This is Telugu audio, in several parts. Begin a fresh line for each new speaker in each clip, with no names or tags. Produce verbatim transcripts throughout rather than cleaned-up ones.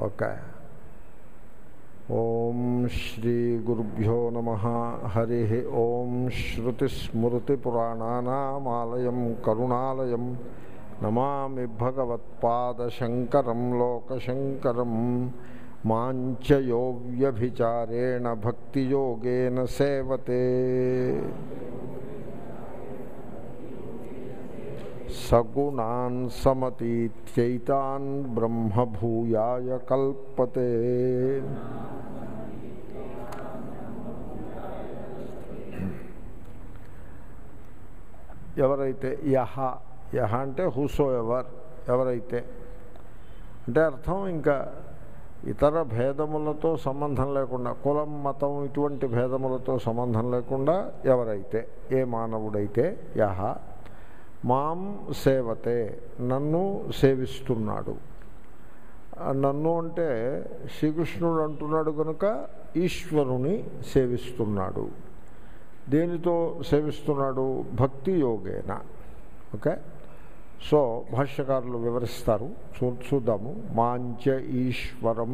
ఓకే. ఓం శ్రీ గురుభ్యో నమః. హరి ఓం. శ్రుతిస్మృతిపురాణానామాలయం కరుణాలయం నమామి భగవత్పాదశంకరం లోకశంకరం. మాంచయో వ్యభిచారేణ భక్తియోగేన సేవతే సగుణాన్ సమతీత్యైతాన్ బ్రహ్మభూయాయ కల్పతే. ఎవరైతే యహ యహ అంటే హూసో ఎవర్, ఎవరైతే అంటే అర్థం ఇంకా ఇతర భేదములతో సంబంధం లేకుండా, కులం మతం ఇటువంటి భేదములతో సంబంధం లేకుండా ఎవరైతే, ఏ మానవుడైతే యహ మాం సేవతే నన్ను సేవిస్తున్నాడు. నన్ను అంటే శ్రీకృష్ణుడు అంటున్నాడు కనుక ఈశ్వరుని సేవిస్తున్నాడు. దేనితో సేవిస్తున్నాడు? భక్తి యోగేన. ఓకే. సో భాష్యకారులు వివరిస్తారు, చూ చూద్దాము. మాంచ ఈశ్వరం,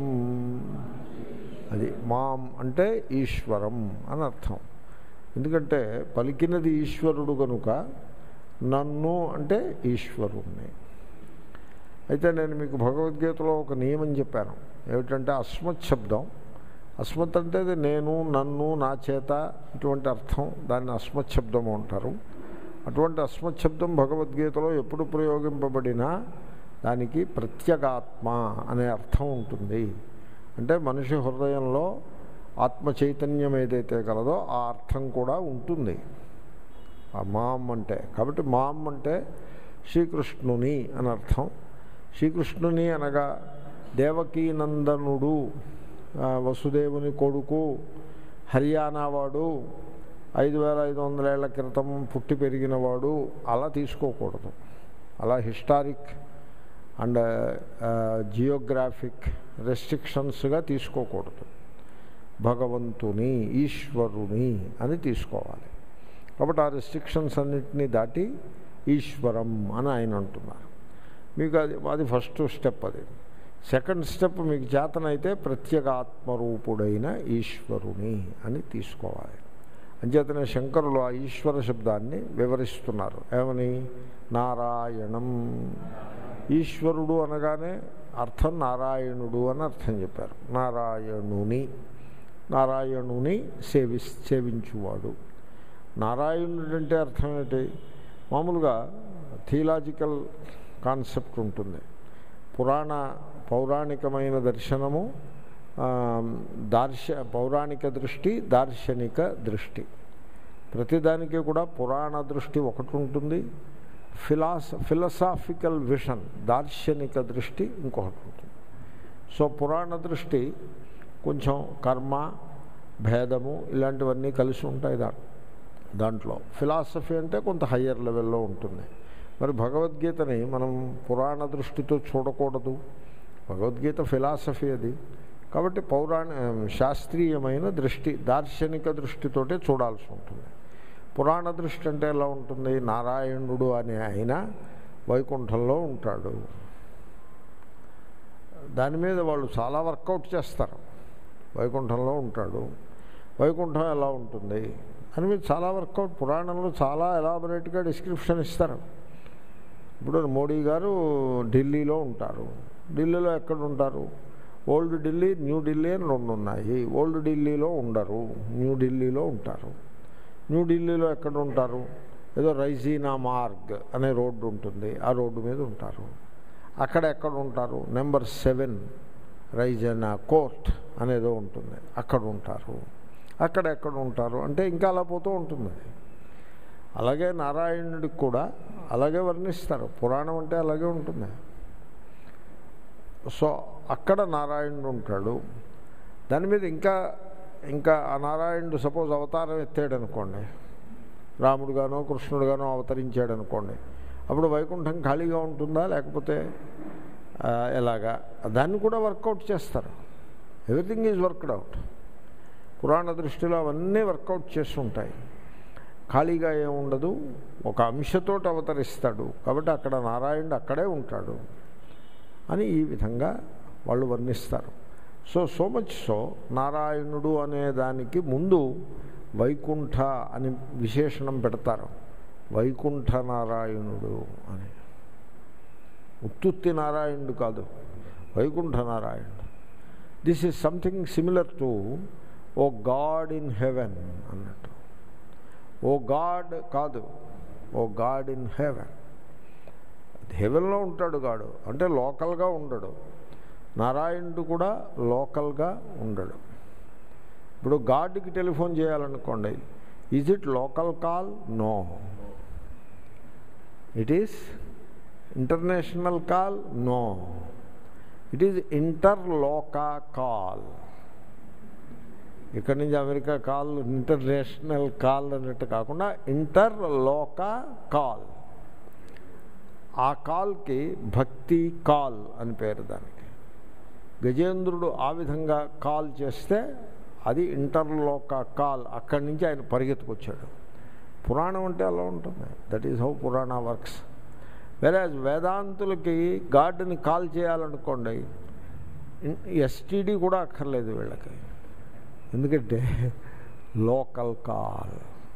అది మాం అంటే ఈశ్వరం అని అర్థం. ఎందుకంటే పలికినది ఈశ్వరుడు కనుక నన్ను అంటే ఈశ్వరుణ్ణి. అయితే నేను మీకు భగవద్గీతలో ఒక నియమం చెప్పాను. ఏమిటంటే అస్మత్ శబ్దం, అస్మత్ అంటే అది నేను, నన్ను, నా చేత ఇటువంటి అర్థం, దాన్ని అస్మత్ శబ్దము అంటారు. అటువంటి అస్మత్ శబ్దం భగవద్గీతలో ఎప్పుడు ప్రయోగింపబడినా దానికి ప్రత్యేగాత్మ అనే అర్థం ఉంటుంది. అంటే మనిషి హృదయంలో ఆత్మ చైతన్యం ఏదైతే కలదో ఆ అర్థం కూడా ఉంటుంది ఆ మాం అంటే. కాబట్టి మాం అంటే శ్రీకృష్ణుని అని అర్థం. శ్రీకృష్ణుని అనగా దేవకీనందనుడు, వసుదేవుని కొడుకు, హర్యానా వాడు, ఐదు వేల ఐదు వందల ఏళ్ల క్రితం పుట్టి పెరిగినవాడు అలా తీసుకోకూడదు. అలా హిస్టారిక్ అండ్ జియోగ్రాఫిక్ రెస్ట్రిక్షన్స్గా తీసుకోకూడదు. భగవంతుని, ఈశ్వరుని అని తీసుకోవాలి. కాబట్టి ఆ రెస్ట్రిక్షన్స్ అన్నింటినీ దాటి ఈశ్వరం అని ఆయన అంటున్నారు. మీకు అది అది ఫస్ట్ స్టెప్. అది సెకండ్ స్టెప్, మీకు చేతనైతే ప్రత్యేగాత్మరూపుడైన ఈశ్వరుని అని తీసుకోవాలి. అంచేతనే శంకరులు ఆ ఈశ్వర శబ్దాన్ని వివరిస్తున్నారు. ఏమని? నారాయణం. ఈశ్వరుడు అనగానే అర్థం నారాయణుడు అని అర్థం చెప్పారు. నారాయణుని, నారాయణుని సేవి సేవించువాడు. నారాయణుడు అంటే అర్థం ఏంటి? మామూలుగా థియలాజికల్ కాన్సెప్ట్ ఉంటుంది. పురాణ పౌరాణికమైన దర్శనము, దార్శ పౌరాణిక దృష్టి, దార్శనిక దృష్టి. ప్రతిదానికి కూడా పురాణ దృష్టి ఒకటి ఉంటుంది, ఫిలాస ఫిలసాఫికల్ విషన్, దార్శనిక దృష్టి ఇంకొకటి ఉంటుంది. సో పురాణ దృష్టి కొంచెం కర్మ, భేదము ఇలాంటివన్నీ కలిసి ఉంటాయి దా దాంట్లో. ఫిలాసఫీ అంటే కొంత హయ్యర్ లెవెల్లో ఉంటుంది. మరి భగవద్గీతని మనం పురాణ దృష్టితో చూడకూడదు. భగవద్గీత ఫిలాసఫీ అది. కాబట్టి పౌరాణ శాస్త్రీయమైన దృష్టి, దార్శనిక దృష్టితోటే చూడాల్సి ఉంటుంది. పురాణ దృష్టి అంటే ఎలా ఉంటుంది? నారాయణుడు అనే ఆయన వైకుంఠంలో ఉంటాడు. దాని మీద వాళ్ళు చాలా వర్కౌట్ చేస్తారు. వైకుంఠంలో ఉంటాడు, వైకుంఠం ఎలా ఉంటుంది అని మీరు చాలా వర్కౌట్, పురాణంలో చాలా ఎలాబొరేట్గా డిస్క్రిప్షన్ ఇస్తారు. ఇప్పుడు మోడీ గారు ఢిల్లీలో ఉంటారు. ఢిల్లీలో ఎక్కడ ఉంటారు? ఓల్డ్ ఢిల్లీ, న్యూ ఢిల్లీ అని రెండు ఉన్నాయి. ఓల్డ్ ఢిల్లీలో ఉండరు, న్యూ ఢిల్లీలో ఉంటారు. న్యూ ఢిల్లీలో ఎక్కడ ఉంటారు? ఏదో రైజీనా మార్గ్ అనే రోడ్డు ఉంటుంది, ఆ రోడ్డు మీద ఉంటారు. అక్కడ ఎక్కడ ఉంటారు? నెంబర్ సెవెన్ రైజీనా కోర్ట్ అనేదో ఉంటుంది, అక్కడ ఉంటారు. అక్కడ ఎక్కడ ఉంటారు అంటే ఇంకా అలా పోతూ ఉంటుంది. అలాగే నారాయణుడికి కూడా అలాగే వర్ణిస్తారు. పురాణం అంటే అలాగే ఉంటుంది. సో అక్కడ నారాయణుడు ఉంటాడు. దాని మీద ఇంకా ఇంకా ఆ నారాయణుడు సపోజ్ అవతారం ఎత్తాడు అనుకోండి, రాముడుగానో కృష్ణుడుగానో అవతరించాడు అనుకోండి, అప్పుడు వైకుంఠం ఖాళీగా ఉంటుందా లేకపోతే ఎలాగా? దాన్ని కూడా వర్కౌట్ చేస్తారు. Everything is worked out. పురాణ దృష్టిలో అవన్నీ వర్కౌట్ చేస్తుంటాయి. ఖాళీగా ఏముండదు, ఒక అంశతోటి అవతరిస్తాడు కాబట్టి అక్కడ నారాయణుడు అక్కడే ఉంటాడు అని ఈ విధంగా వాళ్ళు వర్ణిస్తారు. సో సో మచ్ సో నారాయణుడు అనే దానికి ముందు వైకుంఠ అని విశేషణం పెడతారు. వైకుంఠ నారాయణుడు అని, ఉత్తుత్తి నారాయణుడు కాదు, వైకుంఠ నారాయణుడు. This is something similar to a God in heaven అన్నట్టు. ఓ గాడ్ కాదు, ఓ గాడ్ ఇన్ హెవెన్. హెవెన్లో ఉంటాడు గాడు, అంటే లోకల్గా ఉండడు. నారాయణుడు కూడా లోకల్గా ఉండడు. ఇప్పుడు గాడ్కి టెలిఫోన్ చేయాలనుకోండి, is it local call? No. It is international call? No. It is ఇంటర్లోకా కాల్. ఇక్కడి నుంచి అమెరికా కాల్ ఇంటర్నేషనల్ కాల్ అన్నట్టు కాకుండా ఇంటర్లోకా కాల్. ఆ కాల్కి భక్తి కాల్ అని పేరు దానికి. గజేంద్రుడు ఆ విధంగా కాల్ చేస్తే అది ఇంటర్లోక కాల్. అక్కడి నుంచి ఆయన పరిగెత్తుకొచ్చాడు. పురాణం అంటే అలా ఉంటుంది. That is how Purana works. వెరాజ్ వేదాంతులకి గాడ్ని కాల్ చేయాలనుకోండి, ఎస్టీడీ కూడా అక్కర్లేదు వీళ్ళకి, ఎందుకంటే లోకల్ కాల్.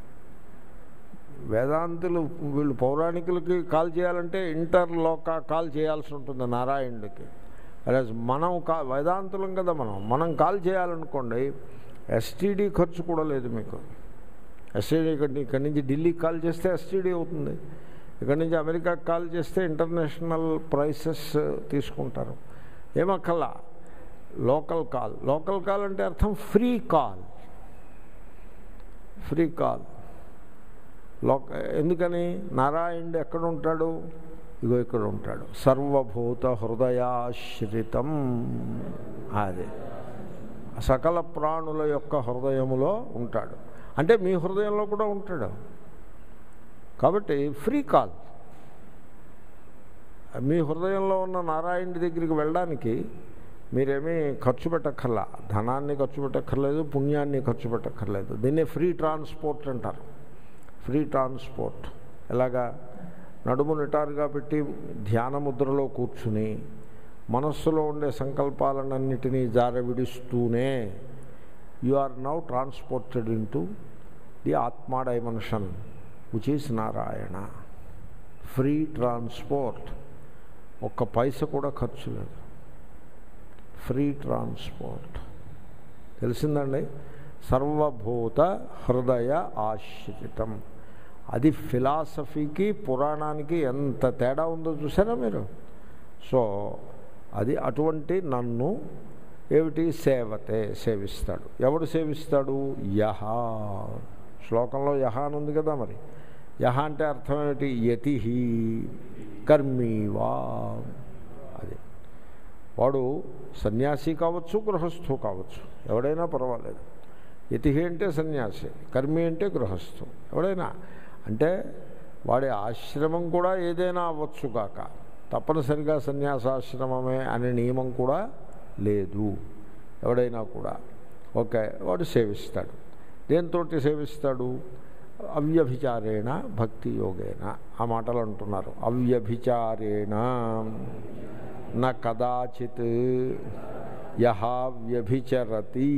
వేదాంతులు వీళ్ళు పౌరాణికులకి కాల్ చేయాలంటే ఇంటర్లోక కాల్ చేయాల్సి ఉంటుంది నారాయణుడికి. వెరాజ్ మనం కా వేదాంతులం కదా, మనం మనం కాల్ చేయాలనుకోండి, ఎస్టీడీ ఖర్చు కూడా లేదు మీకు. ఎస్టీడీ ఇక్కడి ఇక్కడి నుంచి ఢిల్లీకి కాల్ చేస్తే ఎస్టీడీ అవుతుంది, ఇక్కడి నుంచి అమెరికాకి కాల్ చేస్తే ఇంటర్నేషనల్ ప్రైసెస్ తీసుకుంటారు. ఏమక్కల్లా, లోకల్ కాల్. లోకల్ కాల్ అంటే అర్థం ఫ్రీ కాల్. Free call. లోక ఎందుకని? నారాయణుడు ఎక్కడ ఉంటాడు? ఇగో ఇక్కడ ఉంటాడు. సర్వభూత హృదయాశ్రితం. అది సకల ప్రాణుల యొక్క హృదయములో ఉంటాడు. అంటే మీ హృదయంలో కూడా ఉంటాడు. కాబట్టి ఫ్రీ కాల్. మీ హృదయంలో ఉన్న నారాయణుడి దగ్గరికి వెళ్ళడానికి మీరేమీ ఖర్చు పెట్టక్కర్లా. ధనాన్ని ఖర్చు పెట్టక్కర్లేదు, పుణ్యాన్ని ఖర్చు పెట్టక్కర్లేదు. దీన్నే ఫ్రీ ట్రాన్స్పోర్ట్ అంటారు. Free transport. ఎలాగా? నడుము నిటారుగా పెట్టి ధ్యాన ముద్రలో కూర్చుని మనస్సులో ఉండే సంకల్పాలన్నింటినీ జారవిడిస్తూనే you are now transported into the atma dimension which is Narayana. Free transport. ఒక్క పైస కూడా ఖర్చు లేదు. Free transport. తెలిసిందండి? సర్వభూత హృదయ ఆశ్రితం. అది ఫిలాసఫీకి పురాణానికి ఎంత తేడా ఉందో చూసారా మీరు? సో అది అటువంటి నన్ను ఏమిటి సేవతే, సేవిస్తాడు. ఎవడు సేవిస్తాడు? యహ. శ్లోకంలో యహ అని ఉంది కదా, మరి యహ అంటే అర్థం ఏమిటి? యతి కర్మీవా. అది వాడు సన్యాసి కావచ్చు, గృహస్థు కావచ్చు, ఎవడైనా పర్వాలేదు. యతి అంటే సన్యాసి, కర్మి అంటే గృహస్థు, ఎవడైనా. అంటే వాడి ఆశ్రమం కూడా ఏదైనా అవ్వచ్చు కాక, తప్పనిసరిగా సన్యాసాశ్రమమే అనే నియమం కూడా లేదు. ఎవడైనా కూడా ఓకే, వాడు సేవిస్తాడు. దేంతో సేవిస్తాడు? అవ్యభిచారేణ భక్తి యోగేన. ఆ మాటలు అంటున్నారు. అవ్యభిచారేణ న కదాచిత్ యహ వ్యభిచరతి.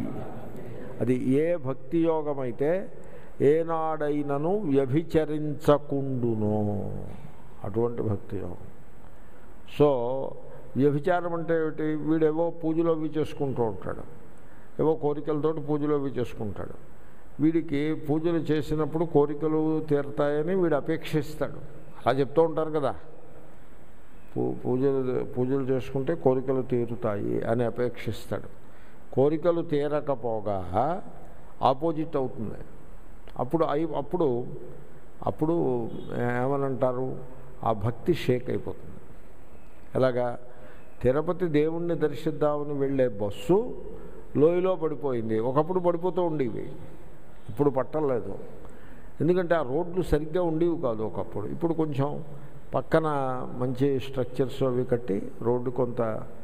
అది ఏ భక్తి యోగమైతే ఏనాడైనను వ్యభిచరించకుండునో అటువంటి భక్తి యోగం. సో వ్యభిచారం అంటే ఏమిటి? వీడేవో పూజలు అవి చేసుకుంటూ ఉంటాడు, ఏవో కోరికలతోటి పూజలు అవి చేసుకుంటాడు. వీడికి పూజలు చేసినప్పుడు కోరికలు తీరుతాయని వీడు అపేక్షిస్తాడు. అలా చెప్తూ ఉంటారు కదా, పూ పూజలు పూజలు చేసుకుంటే కోరికలు తీరుతాయి అని అపేక్షిస్తాడు. కోరికలు తీరకపోగా ఆపోజిట్ అవుతుంది. అప్పుడు అయి అప్పుడు అప్పుడు ఏమనంటారు? ఆ భక్తి షేక్ అయిపోతుంది. ఎలాగా? తిరుపతి దేవుణ్ణి దర్శిద్దామని వెళ్ళే బస్సు లోయలో పడిపోయింది. ఒకప్పుడు పడిపోతూ ఉండేవి, ఇప్పుడు పట్టలేదు. ఎందుకంటే ఆ రోడ్లు సరిగ్గా ఉండేవి కాదు ఒకప్పుడు. ఇప్పుడు కొంచెం పక్కన మంచి స్ట్రక్చర్స్ అవి కట్టి రోడ్డు కొంత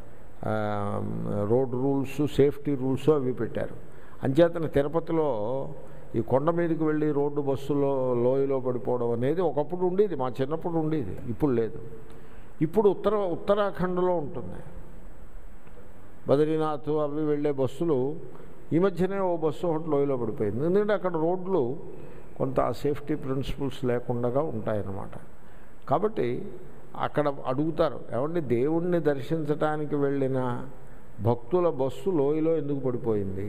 రోడ్ రూల్స్, సేఫ్టీ రూల్స్ అవి పెట్టారు. అంచేతన తిరుపతిలో ఈ కొండ మీదకి వెళ్ళి రోడ్డు బస్సులో లోయలో పడిపోవడం అనేది ఒకప్పుడు ఉండేది, మా చిన్నప్పుడు ఉండేది, ఇప్పుడు లేదు. ఇప్పుడు ఉత్తర ఉత్తరాఖండ్లో ఉంటుంది. బద్రీనాథ్ అవి వెళ్ళే బస్సులు ఈ మధ్యనే ఓ బస్సు ఒకటి లోయలో పడిపోయింది. ఎందుకంటే అక్కడ రోడ్లు కొంత సేఫ్టీ ప్రిన్సిపల్స్ లేకుండా ఉంటాయన్నమాట. కాబట్టి అక్కడ అడుగుతారు, ఏమంటే దేవుణ్ణి దర్శించడానికి వెళ్ళిన భక్తుల బస్సు లోయలో ఎందుకు పడిపోయింది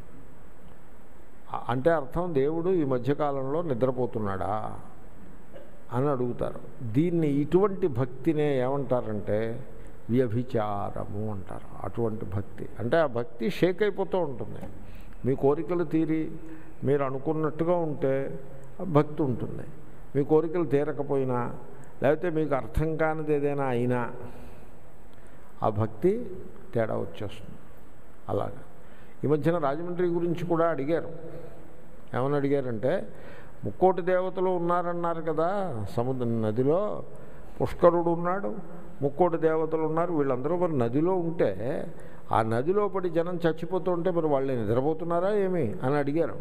అంటే అర్థం దేవుడు ఈ మధ్యకాలంలో నిద్రపోతున్నాడా అని అడుగుతారు. దీన్ని ఇటువంటి భక్తినే ఏమంటారంటే వ్యభిచారము అంటారు. అటువంటి భక్తి అంటే ఆ భక్తి షేక్ అయిపోతూ ఉంటుంది. మీ కోరికలు తీరి మీరు అనుకున్నట్టుగా ఉంటే భక్తి ఉంటుంది. మీ కోరికలు తీరకపోయినా లేకపోతే మీకు అర్థం కానిది ఏదైనా అయినా ఆ భక్తి తేడా వచ్చేస్తుంది. అలాగా ఈ మధ్యన రాజమండ్రి గురించి కూడా అడిగారు. ఏమని అడిగారంటే, ముక్కోటి దేవతలు ఉన్నారన్నారు కదా సముద్ర నదిలో, పుష్కరుడు ఉన్నాడు, ముక్కోటి దేవతలు ఉన్నారు, వీళ్ళందరూ మరి నదిలో ఉంటే ఆ నదిలో పడి జనం చచ్చిపోతూ ఉంటే మరి వాళ్ళు నిద్రపోతున్నారా ఏమి అని అడిగారు.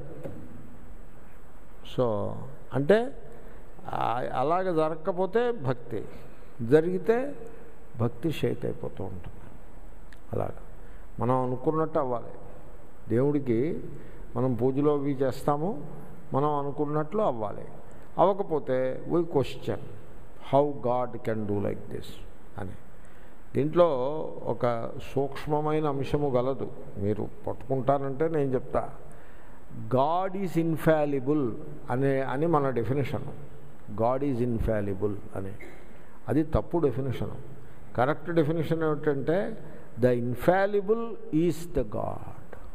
సో అంటే అలాగ జరగకపోతే భక్తి, జరిగితే భక్తి షేక్ అయిపోతూ ఉంటుంది. అలాగా మనం అనుకున్నట్టు అవ్వాలి. దేవుడికి మనం పూజలో అవి చేస్తాము, మనం అనుకున్నట్లు అవ్వాలి. అవ్వకపోతే we question how God can do like this అని. దీంట్లో ఒక సూక్ష్మమైన అంశము గలదు, మీరు పట్టుకుంటానంటే నేను చెప్తా. గాడ్ ఈజ్ ఇన్ఫాలిబుల్ అనే అని మన డెఫినేషను. గాడ్ ఈజ్ ఇన్ఫాలిబుల్ అని అది తప్పు డెఫినేషను. కరెక్ట్ డెఫినేషన్ ఏమిటంటే the infallible is the God.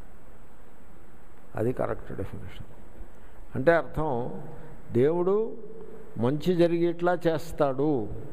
అది కరెక్ట్ డెఫినేషన్. అంటే అర్థం దేవుడు మంచి జరిగేట్లా చేస్తాడు,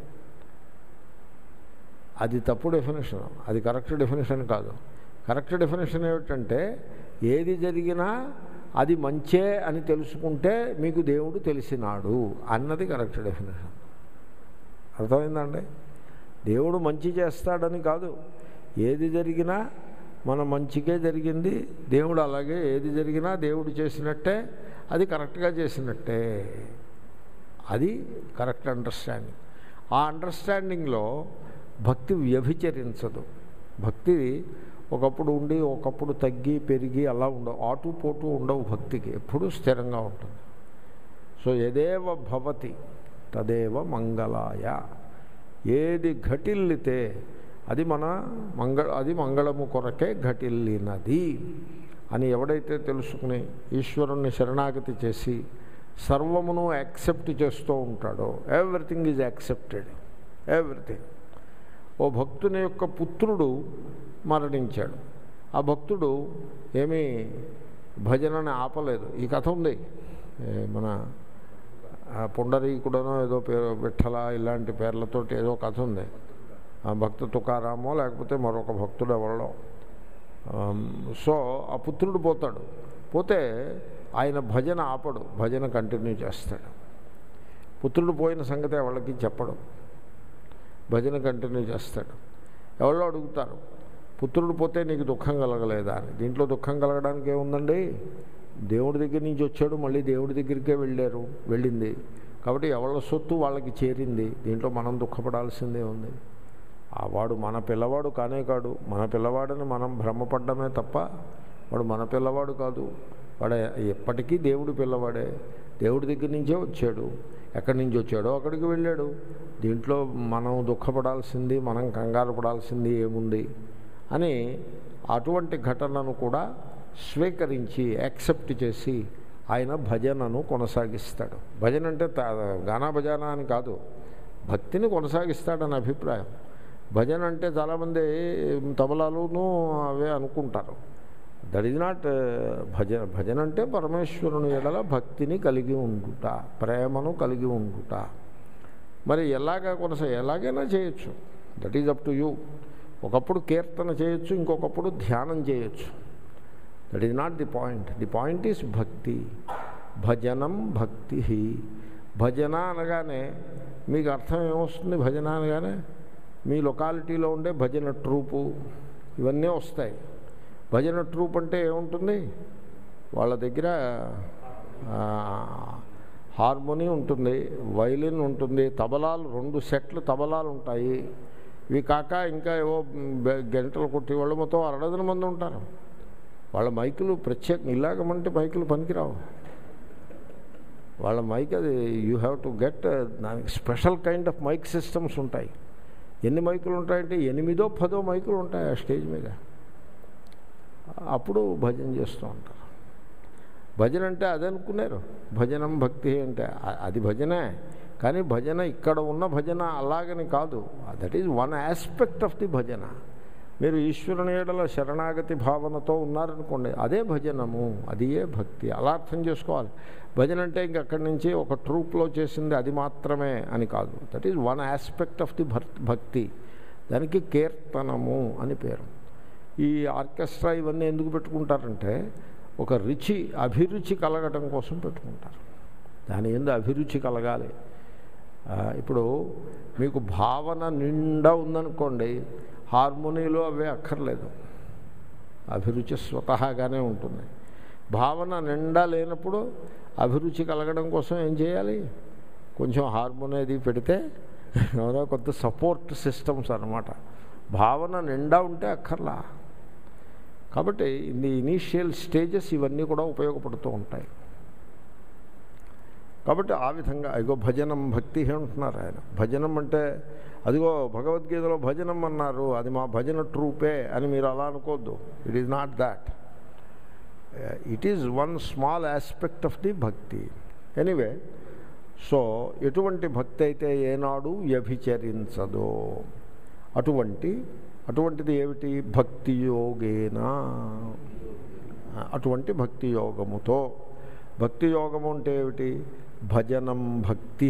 అది తప్పు డెఫినేషన్. అది కరెక్ట్ డెఫినేషన్ కాదు. కరెక్ట్ డెఫినేషన్ ఏమిటంటే ఏది జరిగినా అది మంచే అని తెలుసుకుంటే మీకు దేవుడు తెలిసినాడు అన్నది కరెక్ట్ డెఫినేషన్. అర్థమైందండి? దేవుడు మంచి చేస్తాడని కాదు, ఏది జరిగినా మన మంచికే జరిగింది, దేవుడు అలాగే ఏది జరిగినా దేవుడు చేసినట్టే, అది కరెక్ట్గా చేసినట్టే. అది కరెక్ట్ అండర్స్టాండింగ్. ఆ అండర్స్టాండింగ్లో భక్తి వ్యభిచరించదు. భక్తి ఒకప్పుడు ఉండి ఒకప్పుడు తగ్గి పెరిగి అలా ఉండవు, ఆటు పోటు ఉండవు. భక్తికి ఎప్పుడూ స్థిరంగా ఉంటుంది. సో యదేవ భవతి తదేవ మంగళాయ. ఏది ఘటిల్లితే అది మన మంగళ అది మంగళము కొరకే ఘటిల్లినది అని ఎవడైతే తెలుసుకుని ఈశ్వరుణ్ణి శరణాగతి చేసి సర్వమును యాక్సెప్ట్ చేస్తూ ఉంటాడో, ఎవ్రీథింగ్ ఈజ్ యాక్సెప్టెడ్, ఎవ్రీథింగ్. ఓ భక్తుని యొక్క పుత్రుడు మరణించాడు. ఆ భక్తుడు ఏమీ భజనని ఆపలేదు. ఈ కథ ఉంది, మన పుండరీకుడనో ఏదో పేరు, విఠల ఇలాంటి పేర్లతోటి ఏదో కథ ఉంది. ఆ భక్త తుకారామో లేకపోతే మరొక భక్తుడు ఎవరో. సో ఆ పుత్రుడు పోతాడు. పోతే ఆయన భజన ఆపడు, భజన కంటిన్యూ చేస్తాడు. పుత్రుడు పోయిన సంగతి వాళ్ళకి చెప్పడు, భజన కంటిన్యూ చేస్తాడు. ఎవరో అడుగుతారు, పుత్రుడు పోతే నీకు దుఃఖం కలగలేదా అని. దీంట్లో దుఃఖం కలగడానికి ఏముందండి? దేవుడి దగ్గర నుంచి వచ్చాడు, మళ్ళీ దేవుడి దగ్గరికే వెళ్ళారు, వెళ్ళింది కాబట్టి ఎవళ్ళ సొత్తు వాళ్ళకి చేరింది. దీంట్లో మనం దుఃఖపడాల్సిందే ఉంది. ఆ వాడు మన పిల్లవాడు కానే కాడు. మన పిల్లవాడని మనం భ్రమపడ్డమే తప్ప వాడు మన పిల్లవాడు కాదు. వాడు ఎప్పటికీ దేవుడి పిల్లవాడే, దేవుడి దగ్గర నుంచే వచ్చాడు. ఎక్కడి నుంచి వచ్చాడో అక్కడికి వెళ్ళాడు. దీంట్లో మనం దుఃఖపడాల్సింది, మనం కంగారు పడాల్సింది ఏముంది అని అటువంటి ఘటనను కూడా స్వీకరించి యాక్సెప్ట్ చేసి ఆయన భజనను కొనసాగిస్తాడు. భజన అంటే గానా భజన అని కాదు, భక్తిని కొనసాగిస్తాడని అభిప్రాయం. భజన అంటే చాలామంది తబలాలును అవే అనుకుంటారు. దట్ ఈజ్ నాట్ భజన. భజన అంటే పరమేశ్వరుని ఎడల భక్తిని కలిగి ఉండుట, ప్రేమను కలిగి ఉండుట. మరి ఎలాగా కొనసా ఎలాగైనా చేయొచ్చు, that is up to you. ఒకప్పుడు కీర్తన చేయొచ్చు, ఇంకొకప్పుడు ధ్యానం చేయొచ్చు. That is not the point. The point is bhakti. భజనం భక్తి. భజన అనగానే మీకు అర్థం ఏమొస్తుంది? భజన అనగానే మీ లొకాలిటీలో ఉండే భజన ట్రూపు ఇవన్నీ వస్తాయి. భజన ట్రూప్ అంటే ఏముంటుంది? వాళ్ళ దగ్గర హార్మోనీ ఉంటుంది, వైలిన్ ఉంటుంది, తబలాలు, రెండు సెట్లు తబలాలు ఉంటాయి, ఇవి కాక ఇంకా ఏవో గంటలు కొట్టేవాళ్ళు మొత్తం అరడజన మంది ఉంటారు. వాళ్ళ మైకులు ప్రత్యేక ఇలాగమంటే మైకులు పనికిరావు. వాళ్ళ మైక్ అది యూ హ్యావ్ టు గెట్ దానికి special kind of mic systems ఉంటాయి. ఎన్ని మైకులు ఉంటాయంటే ఎనిమిదో పదో మైకులు ఉంటాయి ఆ స్టేజ్ మీద. అప్పుడు భజన చేస్తూ ఉంటారు. భజన అంటే అది అనుకున్నారు, భజనం భక్తి అంటే అది భజనే. కానీ భజన ఇక్కడ ఉన్న భజన అలాగని కాదు. That is one aspect of the bhajan. మీరు ఈశ్వరుని ఏడల శరణాగతి భావనతో ఉన్నారనుకోండి, అదే భజనము, అదియే భక్తి. అలా అర్థం చేసుకోవాలి. భజన అంటే ఇంక అక్కడి నుంచి ఒక ట్రూప్లో చేసింది అది మాత్రమే అని కాదు. That is one aspect of the bhakti. దానికి కీర్తనము అని పేరు. ఈ ఆర్కెస్ట్రా ఇవన్నీ ఎందుకు పెట్టుకుంటారంటే ఒక రుచి అభిరుచి కలగటం కోసం పెట్టుకుంటారు. దాని ఎందు అభిరుచి కలగాలి. ఇప్పుడు మీకు భావన నిండా ఉందనుకోండి, హార్మోనీలో అవే అక్కర్లేదు, అభిరుచి స్వతహాగానే ఉంటుంది. భావన నిండా లేనప్పుడు అభిరుచి కలగడం కోసం ఏం చేయాలి? కొంచెం హార్మోని అది పెడితే కొంత సపోర్ట్ సిస్టమ్స్ అన్నమాట. భావన నిండా ఉంటే అక్కర్లా. కాబట్టి ఇన్ ది ఇనీషియల్ స్టేజెస్ ఇవన్నీ కూడా ఉపయోగపడుతూ ఉంటాయి. కాబట్టి ఆ విధంగా అదిగో భజనం భక్తి అంటున్నారు ఆయన. భజనం అంటే అదిగో భగవద్గీతలో భజనం అన్నారు, అది మా భజన ట్రూపే అని మీరు అలా అనుకోవద్దు. It is not that. It is one small aspect of the bhakti. Anyway, so ఎటువంటి భక్తి అయితే ఏనాడు వ్యభిచరించదో అటువంటి అటువంటిది ఏమిటి? భక్తి యోగేనా, అటువంటి భక్తి యోగముతో. భక్తి యోగము అంటే ఏమిటి? భజనం భక్తి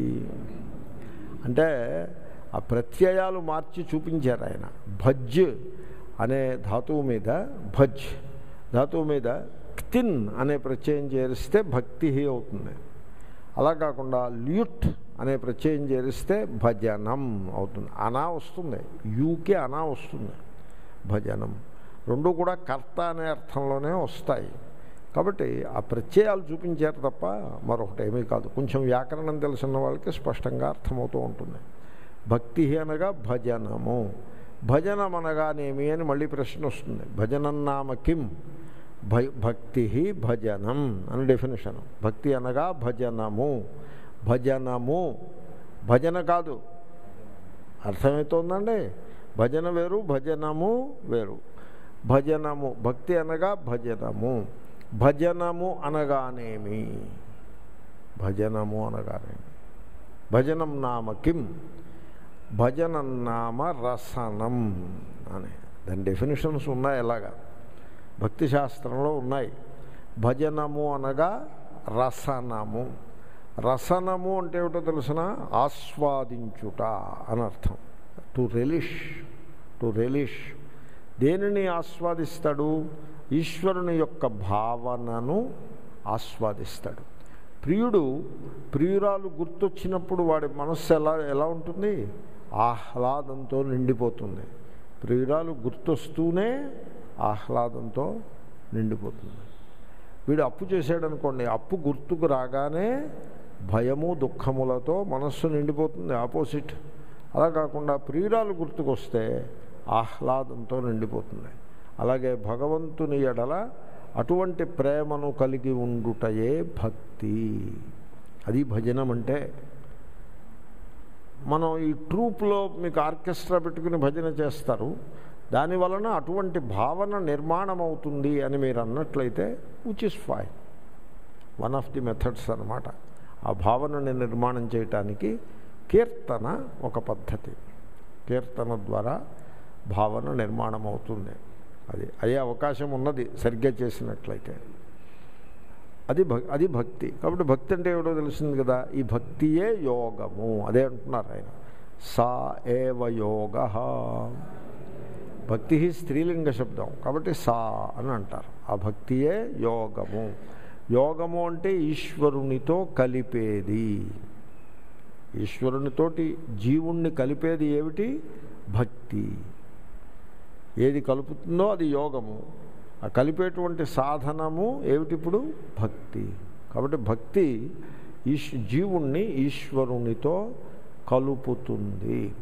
అంటే ఆ ప్రత్యయాలు మార్చి చూపించారు ఆయన. భజ్ అనే ధాతువు మీద, భజ్ ధాతువు మీద క్తిన్ అనే ప్రత్యయం చేరిస్తే భక్తి అవుతుంది. అలా కాకుండా ల్యుట్ అనే ప్రత్యయం చేరిస్తే భజనం అవుతుంది. అనా వస్తుంది, యూకే అనా వస్తుంది. భజనం రెండు కూడా కర్త అనే అర్థంలోనే వస్తాయి. కాబట్టి ఆ ప్రత్యయాలు చూపించారు తప్ప మరొకటి ఏమీ కాదు. కొంచెం వ్యాకరణం తెలిసిన వాళ్ళకి స్పష్టంగా అర్థమవుతూ ఉంటుంది. భక్తి అనగా భజనము. భజనం అనగానేమి అని మళ్ళీ ప్రశ్న వస్తుంది. భజనం నామ కిం? భ భక్తి భజనం అని డెఫినేషను. భక్తి అనగా భజనము. భజనము భజన కాదు. అర్థమవుతోందండి? భజన వేరు, భజనము వేరు. భజనము భక్తి అనగా భజనము. భజనము అనగానేమి? భజనము అనగానేమి? భజనం నామ కిం? భజనం నామ రసనం అని దాని డెఫినేషన్స్ ఉన్నాయి. ఎలాగా భక్తి శాస్త్రంలో ఉన్నాయి. భజనము అనగా రసనము. రసనము అంటే ఏమిటో తెలుసిన? ఆస్వాదించుట అని అర్థం. To relish, to relish. దేనిని ఆస్వాదిస్తాడు? ఈశ్వరుని యొక్క భావనను ఆస్వాదిస్తాడు. ప్రియుడు ప్రియురాలు గుర్తొచ్చినప్పుడు వాడి మనస్సు ఎలా ఎలా ఉంటుంది? ఆహ్లాదంతో నిండిపోతుంది. ప్రియురాలు గుర్తొస్తూనే ఆహ్లాదంతో నిండిపోతుంది. వీడు అప్పు చేశాడనుకోండి, అప్పు గుర్తుకు రాగానే భయము దుఃఖములతో మనస్సు నిండిపోతుంది, ఆపోజిట్. అలా కాకుండా ప్రియురాలు గుర్తుకొస్తే ఆహ్లాదంతో నిండిపోతుంది. అలాగే భగవంతుని ఎడల అటువంటి ప్రేమను కలిగి ఉండుటయే భక్తి. అది భజనం అంటే. మనం ఈ ట్రూప్లో మీకు ఆర్కెస్ట్రా పెట్టుకుని భజన చేస్తారు, దానివలన అటువంటి భావన నిర్మాణం అవుతుంది అని మీరు అన్నట్లయితే which is fine. One of the methods అన్నమాట. ఆ భావనని నిర్మాణం చేయటానికి కీర్తన ఒక పద్ధతి. కీర్తన ద్వారా భావన నిర్మాణం అవుతుంది. అది అయ్యే అవకాశం ఉన్నది సరిగ్గా చేసినట్లయితే. అది భక్ అది భక్తి. కాబట్టి భక్తి అంటే ఏమిటో తెలిసింది కదా. ఈ భక్తియే యోగము. అదే అంటున్నారు ఆయన. సా ఏవ యోగ. భక్తి స్త్రీలింగ శబ్దం కాబట్టి సా అని అంటారు. ఆ భక్తియే యోగము. యోగము అంటే ఈశ్వరునితో కలిపేది. ఈశ్వరునితోటి జీవుణ్ణి కలిపేది ఏమిటి? భక్తి. ఏది కలుపుతుందో అది యోగము. ఆ కలిపేటువంటి సాధనము ఏమిటిప్పుడు? భక్తి. కాబట్టి భక్తి ఈశ్ జీవుణ్ణి ఈశ్వరునితో కలుపుతుంది.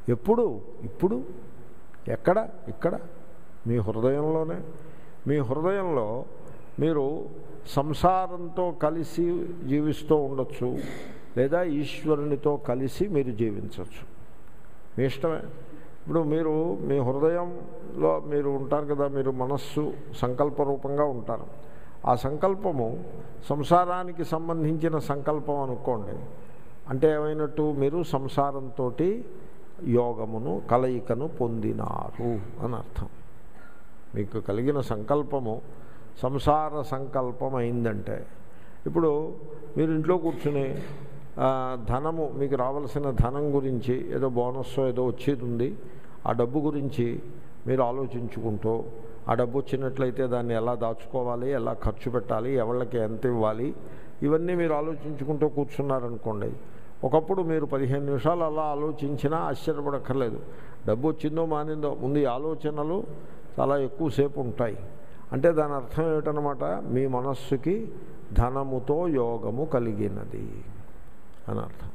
ఎప్పుడు? ఇప్పుడు. ఎక్కడ? ఇక్కడ మీ హృదయంలోనే. మీ హృదయంలో మీరు సంసారంతో కలిసి జీవిస్తూ ఉండొచ్చు, లేదా ఈశ్వరునితో కలిసి మీరు జీవించవచ్చు. మీ ఇష్టమే. ఇప్పుడు మీరు మీ హృదయంలో మీరు ఉంటారు కదా, మీరు మనస్సు సంకల్ప రూపంగా ఉంటారు. ఆ సంకల్పము సంసారానికి సంబంధించిన సంకల్పం అనుకోండి. అంటే ఏమైనట్టు? మీరు సంసారంతో యోగమును కలయికను పొందినారు అని అర్థం. మీకు కలిగిన సంకల్పము సంసార సంకల్పం అయిందంటే, ఇప్పుడు మీరు ఇంట్లో కూర్చుని ధనము, మీకు రావాల్సిన ధనం గురించి, ఏదో బోనస్ ఏదో వచ్చేది ఉంది, ఆ డబ్బు గురించి మీరు ఆలోచించుకుంటూ, ఆ డబ్బు వచ్చినట్లయితే దాన్ని ఎలా దాచుకోవాలి, ఎలా ఖర్చు పెట్టాలి, ఎవరికి ఎంత ఇవ్వాలి, ఇవన్నీ మీరు ఆలోచించుకుంటూ కూర్చున్నారనుకోండి. ఒకప్పుడు మీరు పదిహేను నిమిషాలు అలా ఆలోచించినా ఆశ్చర్యపడక్కర్లేదు. డబ్బు వచ్చిందో మానిందో, ముందు ఈ ఆలోచనలు చాలా ఎక్కువసేపు ఉంటాయి. అంటే దాని అర్థం ఏమిటనమాట? మీ మనస్సుకి ధనముతో యోగము కలిగినది అని అర్థం.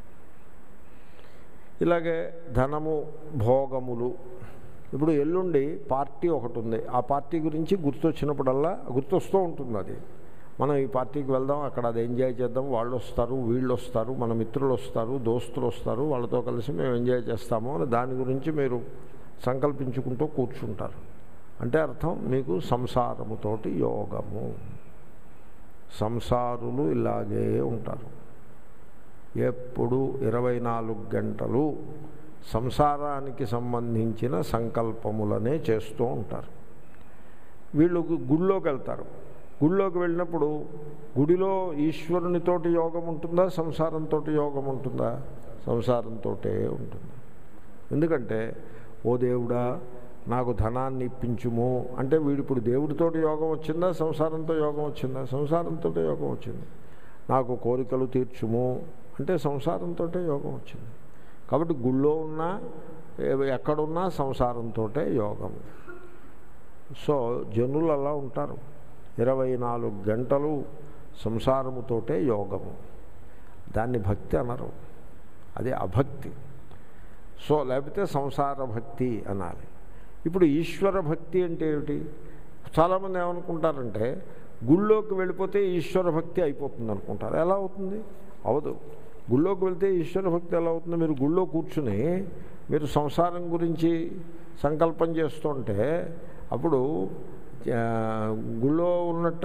ఇలాగే ధనము, భోగములు. ఇప్పుడు ఎల్లుండి పార్టీ ఒకటి ఉంది, ఆ పార్టీ గురించి గుర్తొచ్చినప్పుడల్లా గుర్తొస్తూ ఉంటుంది. అది మనం ఈ పార్టీకి వెళ్దాం, అక్కడ అది ఎంజాయ్ చేద్దాం, వాళ్ళు వస్తారు, వీళ్ళు వస్తారు, మన మిత్రులు వస్తారు, దోస్తులు వస్తారు, వాళ్ళతో కలిసి మేము ఎంజాయ్ చేస్తాము అని దాని గురించి మీరు సంకల్పించుకుంటూ కూర్చుంటారు. అంటే అర్థం మీకు సంసారముతోటి యోగము. సంసారులు ఇలాగే ఉంటారు. ఎప్పుడు ఇరవై నాలుగు గంటలు సంసారానికి సంబంధించిన సంకల్పములనే చేస్తూ ఉంటారు. వీళ్ళు గుడిలోకి వెళ్తారు. గుడిలోకి వెళ్ళినప్పుడు గుడిలో ఈశ్వరునితోటి యోగం ఉంటుందా, సంసారంతో యోగం ఉంటుందా? సంసారంతో ఉంటుంది. ఎందుకంటే ఓ దేవుడా నాకు ధనాన్ని ఇప్పించుము అంటే వీడు ఇప్పుడు దేవుడితోటి యోగం వచ్చిందా, సంసారంతో యోగం వచ్చిందా? సంసారంతో యోగం వచ్చింది. నాకు కోరికలు తీర్చుము అంటే సంసారంతో యోగం వచ్చింది. కాబట్టి గుళ్ళో ఉన్నా ఎక్కడున్నా సంసారంతో యోగం. సో జనులు అలా ఉంటారు. ఇరవై నాలుగు గంటలు సంసారముతోటే యోగము. దాన్ని భక్తి అనరు, అది అభక్తి. సో లేకపోతే సంసార భక్తి అనాలి. ఇప్పుడు ఈశ్వర భక్తి అంటే ఏమిటి? చాలామంది ఏమనుకుంటారంటే గుళ్ళోకి వెళ్ళిపోతే ఈశ్వర భక్తి అయిపోతుంది అనుకుంటారు. ఎలా అవుతుంది? అవదు. గుళ్ళోకి వెళ్తే ఈశ్వర భక్తి ఎలా అవుతుంది? మీరు గుళ్ళో కూర్చుని మీరు సంసారం గురించి సంకల్పం చేస్తుంటే అప్పుడు గుళ్ళో ఉన్నట్ట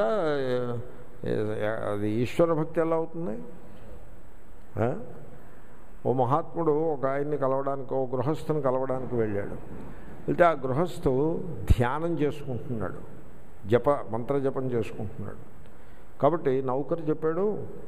అది ఈశ్వర భక్తి ఎలా అవుతుంది? ఓ మహాత్ముడు ఒక ఆయన్ని కలవడానికి, ఓ గృహస్థుని కలవడానికి వెళ్ళాడు. వెళ్తే ఆ గృహస్థు ధ్యానం చేసుకుంటున్నాడు, జప మంత్ర జపం చేసుకుంటున్నాడు. కాబట్టి నౌకరు చెప్పాడు,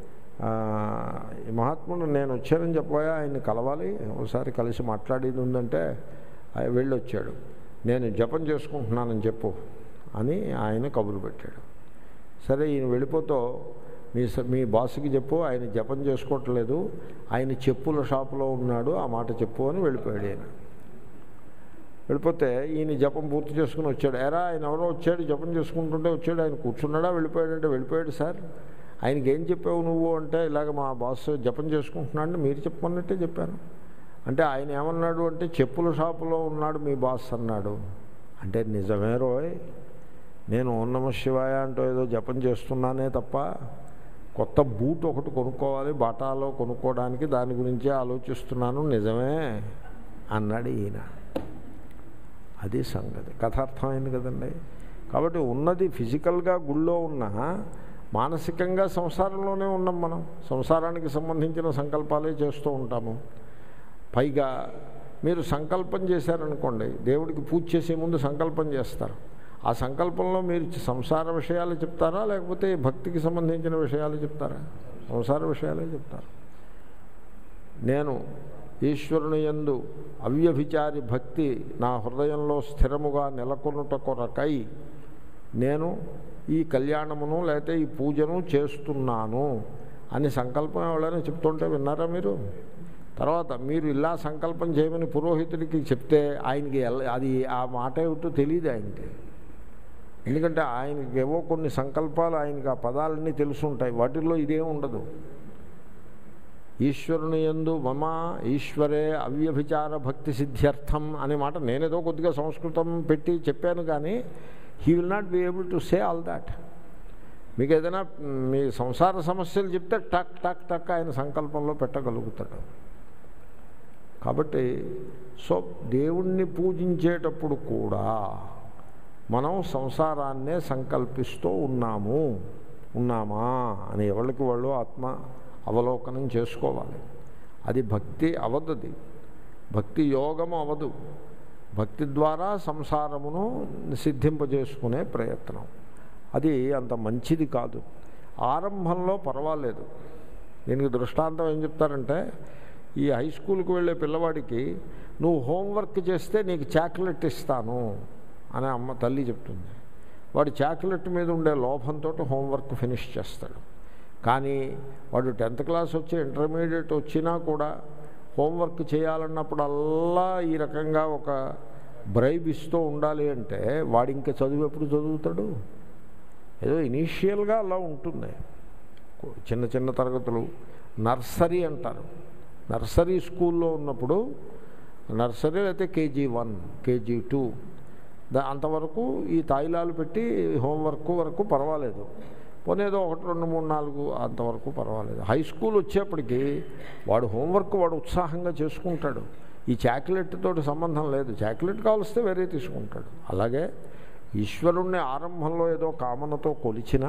ఈ మహాత్ముడు నేను వచ్చానని చెప్పబోయా, ఆయన్ని కలవాలి, ఒకసారి కలిసి మాట్లాడేది ఉందంటే వెళ్ళి వచ్చాడు. నేను జపం చేసుకుంటున్నానని చెప్పు అని ఆయన కబురు పెట్టాడు. సరే ఈయన వెళ్ళిపోతూ మీ మీ బాస్కి చెప్పు ఆయన జపం చేసుకోవట్లేదు, ఆయన చెప్పుల షాపులో ఉన్నాడు, ఆ మాట చెప్పు అని వెళ్ళిపోయాడు. ఆయన వెళ్ళిపోతే ఈయన జపం పూర్తి చేసుకుని వచ్చాడు. ఎరా ఆయన ఎవరో వచ్చాడు, జపం చేసుకుంటుంటే వచ్చాడు, ఆయన కూర్చున్నాడా వెళ్ళిపోయాడంటే వెళ్ళిపోయాడు సార్. ఆయనకి ఏం చెప్పావు నువ్వు అంటే ఇలాగ మా బాస్ జపం చేసుకుంటున్నాడు మీరు చెప్పమన్నట్టే చెప్పాను అంటే ఆయన ఏమన్నాడు అంటే చెప్పుల షాపులో ఉన్నాడు మీ బాస్ అన్నాడు. అంటే నిజమే రోయ్, నేను ఓం నమః శివాయ అంటూ ఏదో జపం చేస్తున్నానే తప్ప కొత్త బూట్ ఒకటి కొనుక్కోవాలి బాటాలో కొనుక్కోవడానికి దాని గురించే ఆలోచిస్తున్నాను, నిజమే అన్నాడు ఈయన. అది సంగతి. కథ అర్థమైంది కదండి. కాబట్టి ఉన్నది ఫిజికల్గా గుళ్ళో ఉన్నా మానసికంగా సంసారంలోనే ఉన్నాం మనం. సంసారానికి సంబంధించిన సంకల్పాలే చేస్తూ ఉంటాము. పైగా మీరు సంకల్పం చేశారనుకోండి, దేవుడికి పూజ చేసే ముందు సంకల్పం చేస్తారు. ఆ సంకల్పంలో మీరు సంసార విషయాలు చెప్తారా లేకపోతే భక్తికి సంబంధించిన విషయాలు చెప్తారా? సంసార విషయాలే చెప్తారు. నేను ఈశ్వరుని యందు అవ్యభిచారి భక్తి నా హృదయంలో స్థిరముగా నెలకొనుట కొరకై నేను ఈ కళ్యాణమును లేకపోతే ఈ పూజను చేస్తున్నాను అని సంకల్పం ఎవరైనా చెప్తుంటే విన్నారా మీరు? తర్వాత మీరు ఇలా సంకల్పం చేయమని పురోహితుడికి చెప్తే ఆయనకి అది ఆ మాట ఏమిటో తెలియదు ఆయనకి. ఎందుకంటే ఆయనకి ఏవో కొన్ని సంకల్పాలు ఆయనకి ఆ పదాలన్నీ తెలుసుంటాయి, వాటిల్లో ఇదేం ఉండదు. ఈశ్వరుని యందు మమ ఈశ్వరే అవ్యభిచార భక్తి సిద్ధ్యర్థం అనే మాట నేనేదో కొద్దిగా సంస్కృతం పెట్టి చెప్పాను, కానీ he will not be able to say all that. మీకు ఏదైనా మీ సంసార సమస్యలు చెప్తే టక్ టక్ టక్ ఆయన సంకల్పంలో పెట్టగలుగుతాడు. కాబట్టి సో దేవుణ్ణి పూజించేటప్పుడు కూడా మనం సంసారాన్నే సంకల్పిస్తూ ఉన్నాము ఉన్నామా అని ఎవరికి వాళ్ళు ఆత్మ అవలోకనం చేసుకోవాలి. అది భక్తి అవదది, భక్తి యోగము అవదు. భక్తి ద్వారా సంసారమును సిద్ధింపజేసుకునే ప్రయత్నం అది అంత మంచిది కాదు. ఆరంభంలో పర్వాలేదు. దీనికి దృష్టాంతం ఏం చెప్తారంటే, ఈ హై స్కూల్కి వెళ్ళే పిల్లవాడికి నువ్వు హోంవర్క్ చేస్తే నీకు చాక్లెట్ ఇస్తాను అని అమ్మ తల్లి చెప్తుంది. వాడు చాక్లెట్ మీద ఉండే లోభంతో హోంవర్క్ ఫినిష్ చేస్తాడు. కానీ వాడు టెన్త్ క్లాస్ వచ్చి ఇంటర్మీడియట్ వచ్చినా కూడా హోంవర్క్ చేయాలన్నప్పుడల్లా ఈ రకంగా ఒక బ్రైబ్ ఇస్తూ ఉండాలి అంటే వాడు ఇంకా చదువు ఎప్పుడు చదువుతాడు? ఏదో ఇనీషియల్గా అలా ఉంటుంది. చిన్న చిన్న తరగతులు నర్సరీ అంటారు. నర్సరీ స్కూల్లో ఉన్నప్పుడు నర్సరీ అయితే కేజీ వన్ కేజీ టూ దా అంతవరకు ఈ తాయిలాలు పెట్టి హోంవర్క్ వరకు పర్వాలేదు. పోనేదో ఒకటి రెండు మూడు నాలుగు అంతవరకు పర్వాలేదు. హై స్కూల్ వచ్చేప్పటికి వాడు హోంవర్క్ వాడు ఉత్సాహంగా చేసుకుంటాడు. ఈ చాక్లెట్ తోటి సంబంధం లేదు. చాక్లెట్ కావలిస్తే వేరే తీసుకుంటాడు. అలాగే ఈశ్వరుణ్ణి ఆరంభంలో ఏదో కామనతో కొలిచినా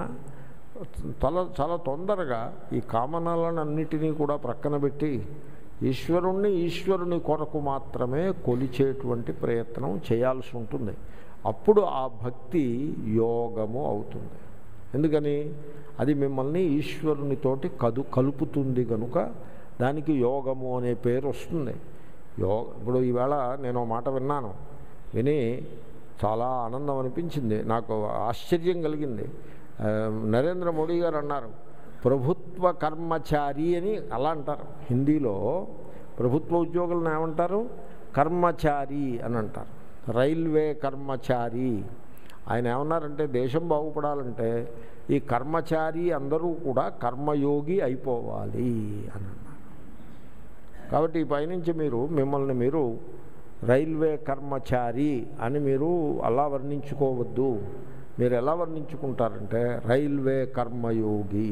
తల చాలా తొందరగా ఈ కామనలన్నిటినీ కూడా ప్రక్కన పెట్టి ఈశ్వరుణ్ణి ఈశ్వరుని కొరకు మాత్రమే కొలిచేటువంటి ప్రయత్నం చేయాల్సి ఉంటుంది. అప్పుడు ఆ భక్తి యోగము అవుతుంది. ఎందుకని అది మిమ్మల్ని ఈశ్వరునితోటి కదు కలుపుతుంది కనుక దానికి యోగము అనే పేరు వస్తుంది. యోగ ఇప్పుడు ఈవేళ నేను మాట విన్నాను, విని చాలా ఆనందం అనిపించింది, నాకు ఆశ్చర్యం కలిగింది. నరేంద్ర మోడీ గారు అన్నారు ప్రభుత్వ కర్మచారి అని. అలా అంటారు హిందీలో. ప్రభుత్వ ఉద్యోగులను ఏమంటారు? కర్మచారి అని అంటారు. రైల్వే కర్మచారి. ఆయన ఏమన్నారంటే దేశం బాగుపడాలంటే ఈ కర్మచారి అందరూ కూడా కర్మయోగి అయిపోవాలి అని అన్నారు. కాబట్టి ఈ పైనుంచి మీరు మిమ్మల్ని మీరు రైల్వే కర్మచారి అని మీరు అలా వర్ణించుకోవద్దు. మీరు ఎలా వర్ణించుకుంటారంటే రైల్వే కర్మయోగి.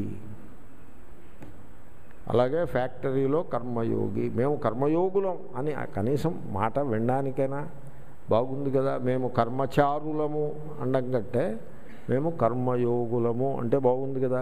అలాగే ఫ్యాక్టరీలో కర్మయోగి. మేము కర్మయోగులం అని కనీసం మాట వినడానికైనా బాగుంది కదా. మేము కర్మచారులము అండం కంటే మేము కర్మయోగులము అంటే బాగుంది కదా.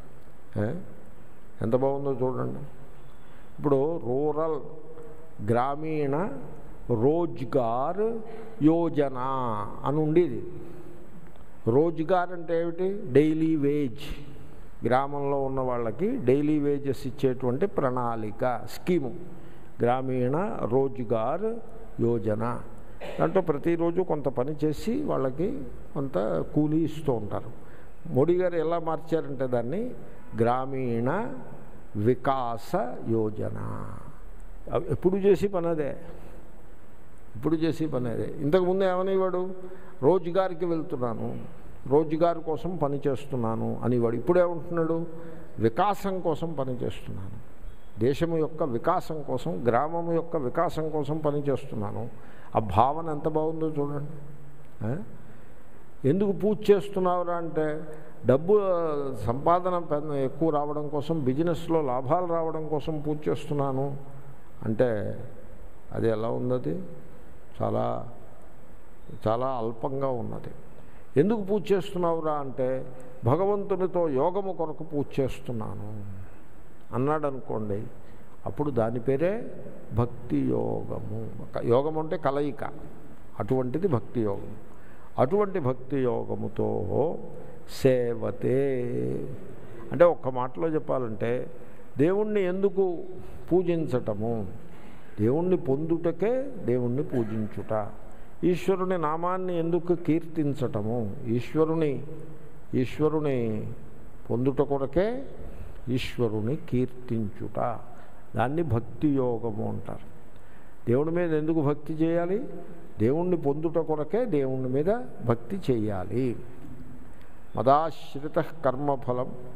ఎంత బాగుందో చూడండి. ఇప్పుడు రూరల్ గ్రామీణ రోజ్గార్ యోజన అని ఉండేది. రోజ్గార్ అంటే ఏమిటి? Daily wage. గ్రామంలో ఉన్న వాళ్ళకి డైలీ వేజెస్ ఇచ్చేటువంటి ప్రణాళిక, స్కీము గ్రామీణ రోజ్గార్ యోజన. దాంట్లో ప్రతిరోజు కొంత పని చేసి వాళ్ళకి కొంత కూలీ ఇస్తూ ఉంటారు. మోడీ గారు ఎలా మార్చారంటే దాన్ని గ్రామీణ వికాస యోజన. ఎప్పుడు చేసి పని అదే, ఇప్పుడు చేసి పని అదే. ఇంతకుముందు ఏమనేవాడు? రోజ్గార్కి వెళ్తున్నాను, రోజ్గార్ కోసం పని చేస్తున్నాను అనేవాడు. ఇప్పుడు ఏమంటున్నాడు? వికాసం కోసం పని చేస్తున్నాను, దేశము యొక్క వికాసం కోసం, గ్రామము యొక్క వికాసం కోసం పని చేస్తున్నాను. ఆ భావన ఎంత బాగుందో చూడండి. ఎందుకు పూజ చేస్తున్నావురా అంటే డబ్బు సంపాదన ఎక్కువ రావడం కోసం, బిజినెస్లో లాభాలు రావడం కోసం పూజ చేస్తున్నాను అంటే అది ఎలా ఉన్నది? చాలా చాలా అల్పంగా ఉన్నది. ఎందుకు పూజ చేస్తున్నావురా అంటే భగవంతునితో యోగము కొరకు పూజ చేస్తున్నాను అన్నాడు అనుకోండి, అప్పుడు దాని పేరే భక్తి యోగము. యోగం అంటే కలయిక, అటువంటిది భక్తి యోగం. అటువంటి భక్తి యోగముతో సేవతే అంటే ఒక్క మాటలో చెప్పాలంటే దేవుణ్ణి ఎందుకు పూజించటము? దేవుణ్ణి పొందుటకే దేవుణ్ణి పూజించుట. ఈశ్వరుని నామాన్ని ఎందుకు కీర్తించటము? ఈశ్వరుని ఈశ్వరుని పొందుట కొరకే ఈశ్వరుని కీర్తించుట. దాన్ని భక్తి యోగము అంటారు. దేవుడి మీద ఎందుకు భక్తి చేయాలి? దేవుణ్ణి పొందుట కొరకే దేవుని మీద భక్తి చేయాలి. మదాశ్రిత కర్మఫలం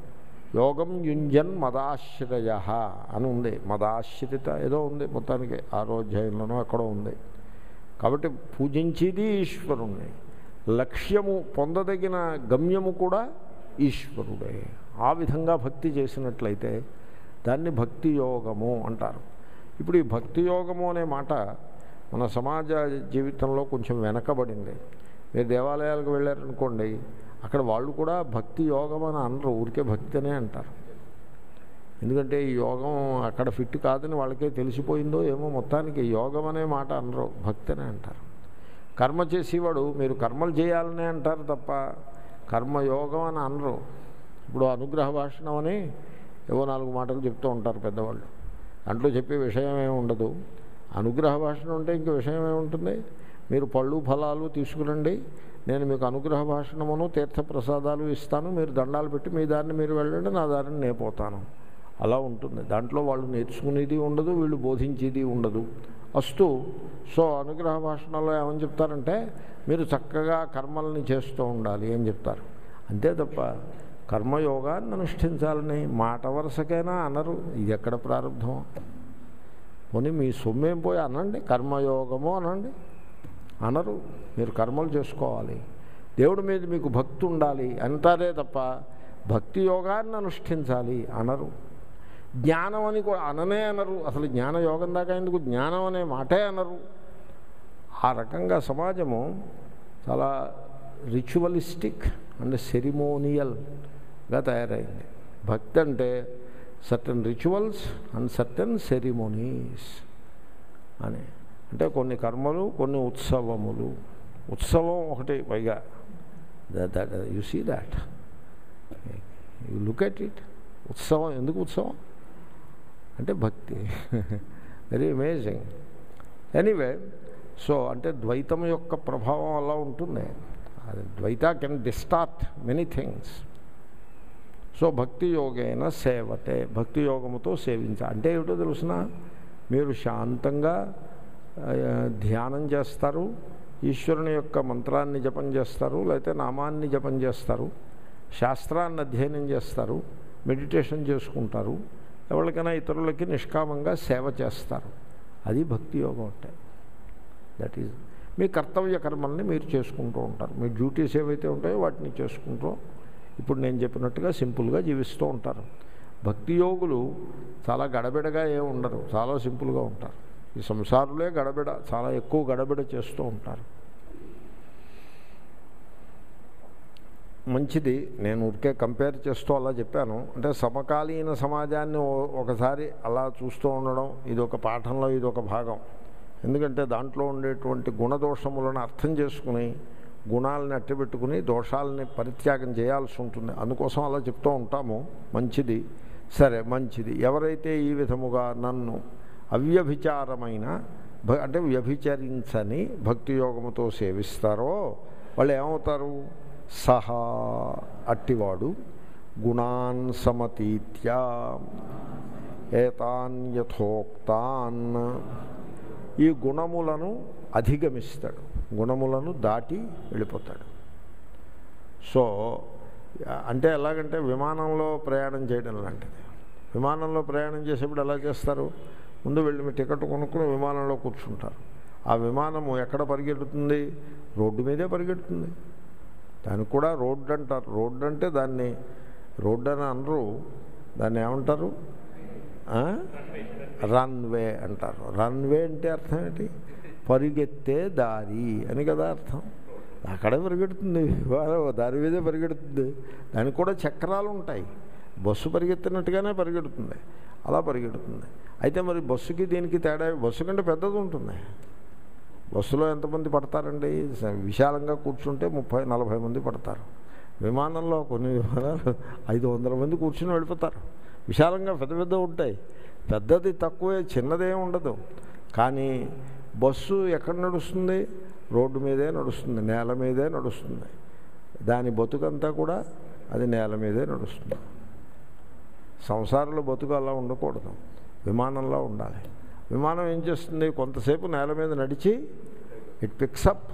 యోగం యుంజన్ మదాశ్రయ అని ఉంది. మదాశ్రిత ఏదో ఉంది, మొత్తానికి ఆరో అధ్యాయంలోనో ఎక్కడో ఉంది. కాబట్టి పూజించేది ఈశ్వరుణ్ణి, లక్ష్యము పొందదగిన గమ్యము కూడా ఈశ్వరుడే. ఆ విధంగా భక్తి చేసినట్లయితే దాన్ని భక్తి యోగము అంటారు. ఇప్పుడు ఈ భక్తి యోగము అనే మాట మన సమాజ జీవితంలో కొంచెం వెనకబడింది. మీరు దేవాలయాలకు వెళ్ళారనుకోండి, అక్కడ వాళ్ళు కూడా భక్తి యోగం అని అనరు, ఊరికే భక్తి అనే అంటారు. ఎందుకంటే ఈ యోగం అక్కడ ఫిట్ కాదని వాళ్ళకే తెలిసిపోయిందో ఏమో, మొత్తానికి యోగం అనే మాట అనరు, భక్తి అనే అంటారు. కర్మ చేసేవాడు మీరు కర్మలు చేయాలనే అంటారు తప్ప కర్మయోగం అని అనరు. ఇప్పుడు అనుగ్రహ భాషణం అని ఏవో నాలుగు మాటలు చెప్తూ ఉంటారు పెద్దవాళ్ళు. దాంట్లో చెప్పే విషయం ఏమి ఉండదు. అనుగ్రహ భాషణం అంటే ఇంక విషయం ఏముంటుంది? మీరు పళ్ళు ఫలాలు తీసుకురండి, నేను మీకు అనుగ్రహ భాషణమును తీర్థప్రసాదాలు ఇస్తాను, మీరు దండాలు పెట్టి మీ దారిని మీరు వెళ్ళండి, నా దారిని నేను పోతాను, అలా ఉంటుంది. దాంట్లో వాళ్ళు నేర్చుకునేది ఉండదు, వీళ్ళు బోధించేది ఉండదు. అస్తు. సో అనుగ్రహ భాషణంలో ఏమని చెప్తారంటే మీరు చక్కగా కర్మల్ని చేస్తూ ఉండాలి అని చెప్తారు. అంతే తప్ప కర్మయోగాన్ని అనుష్ఠించాలని మాట వరుసకైనా అనరు. ఇది ఎక్కడ ప్రారంభం? పోనీ మీ సొమ్మేం పోయి అనండి, కర్మయోగము అనండి, అనరు. మీరు కర్మలు చేసుకోవాలి, దేవుడి మీద మీకు భక్తి ఉండాలి అంటారే తప్ప భక్తి యోగాన్ని అనుష్ఠించాలి అనరు. జ్ఞానం అని కూడా అననే అనరు. అసలు జ్ఞానయోగం దాకా ఎందుకు, జ్ఞానం అనే మాటే అనరు. ఆ రకంగా సమాజము చాలా రిచువలిస్టిక్ అండ్ సెరిమోనియల్గా తయారైంది. భక్తి అంటే certain rituals and certain ceremonies అని, అంటే కొన్ని కర్మలు, కొన్ని ఉత్సవములు. ఉత్సవం ఒకటి పైగా, you see that, you look at it. ఉత్సవం ఎందుకు ఉత్సవం అంటే భక్తి. Very amazing. ఎనీవే, సో అంటే ద్వైతం యొక్క ప్రభావం అలా ఉంటుంది. అది dvaita can distort many things. So భక్తి యోగైన సేవతే, భక్తి యోగముతో సేవించ అంటే ఏమిటో తెలుసిన, మీరు శాంతంగా ధ్యానం చేస్తారు, ఈశ్వరుని యొక్క మంత్రాన్ని జపం చేస్తారు, లేకపోతే నామాన్ని జపం చేస్తారు, శాస్త్రాన్ని అధ్యయనం చేస్తారు, మెడిటేషన్ చేసుకుంటారు, ఎవరికైనా ఇతరులకి నిష్కామంగా సేవ చేస్తారు. అది భక్తి యోగం అంటే. దట్ ఈజ్ మీ కర్తవ్య కర్మల్ని మీరు చేసుకుంటూ ఉంటారు. మీ డ్యూటీస్ ఏవైతే ఉంటాయో వాటిని చేసుకుంటూ ఇప్పుడు నేను చెప్పినట్టుగా సింపుల్గా జీవిస్తూ ఉంటారు. భక్తి యోగులు చాలా గడబిడగా ఏమి ఉండరు, చాలా సింపుల్గా ఉంటారు. ఈ సంసారులే గడబిడ, చాలా ఎక్కువ గడబిడ చేస్తూ ఉంటారు. మంచిది, నేను ఊరికే కంపేర్ చేస్తూ అలా చెప్పాను. అంటే సమకాలీన సమాజాన్ని ఒకసారి అలా చూస్తూ ఉండడం ఇది ఒక పాఠంలో ఇది ఒక భాగం. ఎందుకంటే దాంట్లో ఉండేటువంటి గుణదోషములను అర్థం చేసుకుని గుణాలని అట్టబెట్టుకుని దోషాలని పరిత్యాగం చేయాల్సి ఉంటుంది. అందుకోసం అలా చెప్తూ ఉంటాము. మంచిది, సరే మంచిది. ఎవరైతే ఈ విధముగా నన్ను అవ్యభిచారమైన అంటే వ్యభిచరించని భక్తి యోగముతో సేవిస్తారో వాళ్ళు ఏమవుతారు? సహా అట్టివాడు గుణాన్ సమతీత్యా ఏతాన్ యథోక్తాన్, ఈ గుణములను అధిగమిస్తాడు, గుణములను దాటి వెళ్ళిపోతాడు. సో అంటే ఎలాగంటే విమానంలో ప్రయాణం చేయడం లాంటిది. విమానంలో ప్రయాణం చేసేప్పుడు ఎలా చేస్తారు? ముందు వెళ్ళి మీ టికెట్ కొనుక్కుని విమానంలో కూర్చుంటారు. ఆ విమానము ఎక్కడ పరిగెడుతుంది? రోడ్డు మీదే పరిగెడుతుంది. దానికి కూడా రోడ్డు అంటారు. రోడ్డు అంటే దాన్ని రోడ్డు అని అనరు, దాన్ని ఏమంటారు? రన్వే అంటారు. రన్వే అంటే అర్థం ఏంటి? పరిగెత్తే దారి అని కదా అర్థం. అక్కడే పరిగెడుతుంది, దారి మీదే పరిగెడుతుంది. దానికి కూడా చక్రాలు ఉంటాయి. బస్సు పరిగెత్తినట్టుగానే పరిగెడుతుంది, అలా పరిగెడుతుంది. అయితే మరి బస్సుకి దీనికి తేడా, బస్సు కంటే పెద్దది ఉంటుంది. బస్సులో ఎంతమంది పడతారండి? విశాలంగా కూర్చుంటే ముప్పై నలభై మంది పడతారు. విమానంలో కొన్ని విమానాలు ఐదు వందల మంది కూర్చుని వెళ్ళిపోతారు. విశాలంగా పెద్ద పెద్ద ఉంటాయి. పెద్దది తక్కువే, చిన్నదే ఉండదు. కానీ బస్సు ఎక్కడ నడుస్తుంది? రోడ్డు మీదే నడుస్తుంది, నేల మీదే నడుస్తుంది. దాని బతుకంతా కూడా అది నేల మీదే నడుస్తుంది. సంసారంలో బతుకు అలా ఉండకూడదు, విమానంలో ఉండాలి. విమానం ఏం చేస్తుంది? కొంతసేపు నేల మీద నడిచి ఇట్ పిక్సప్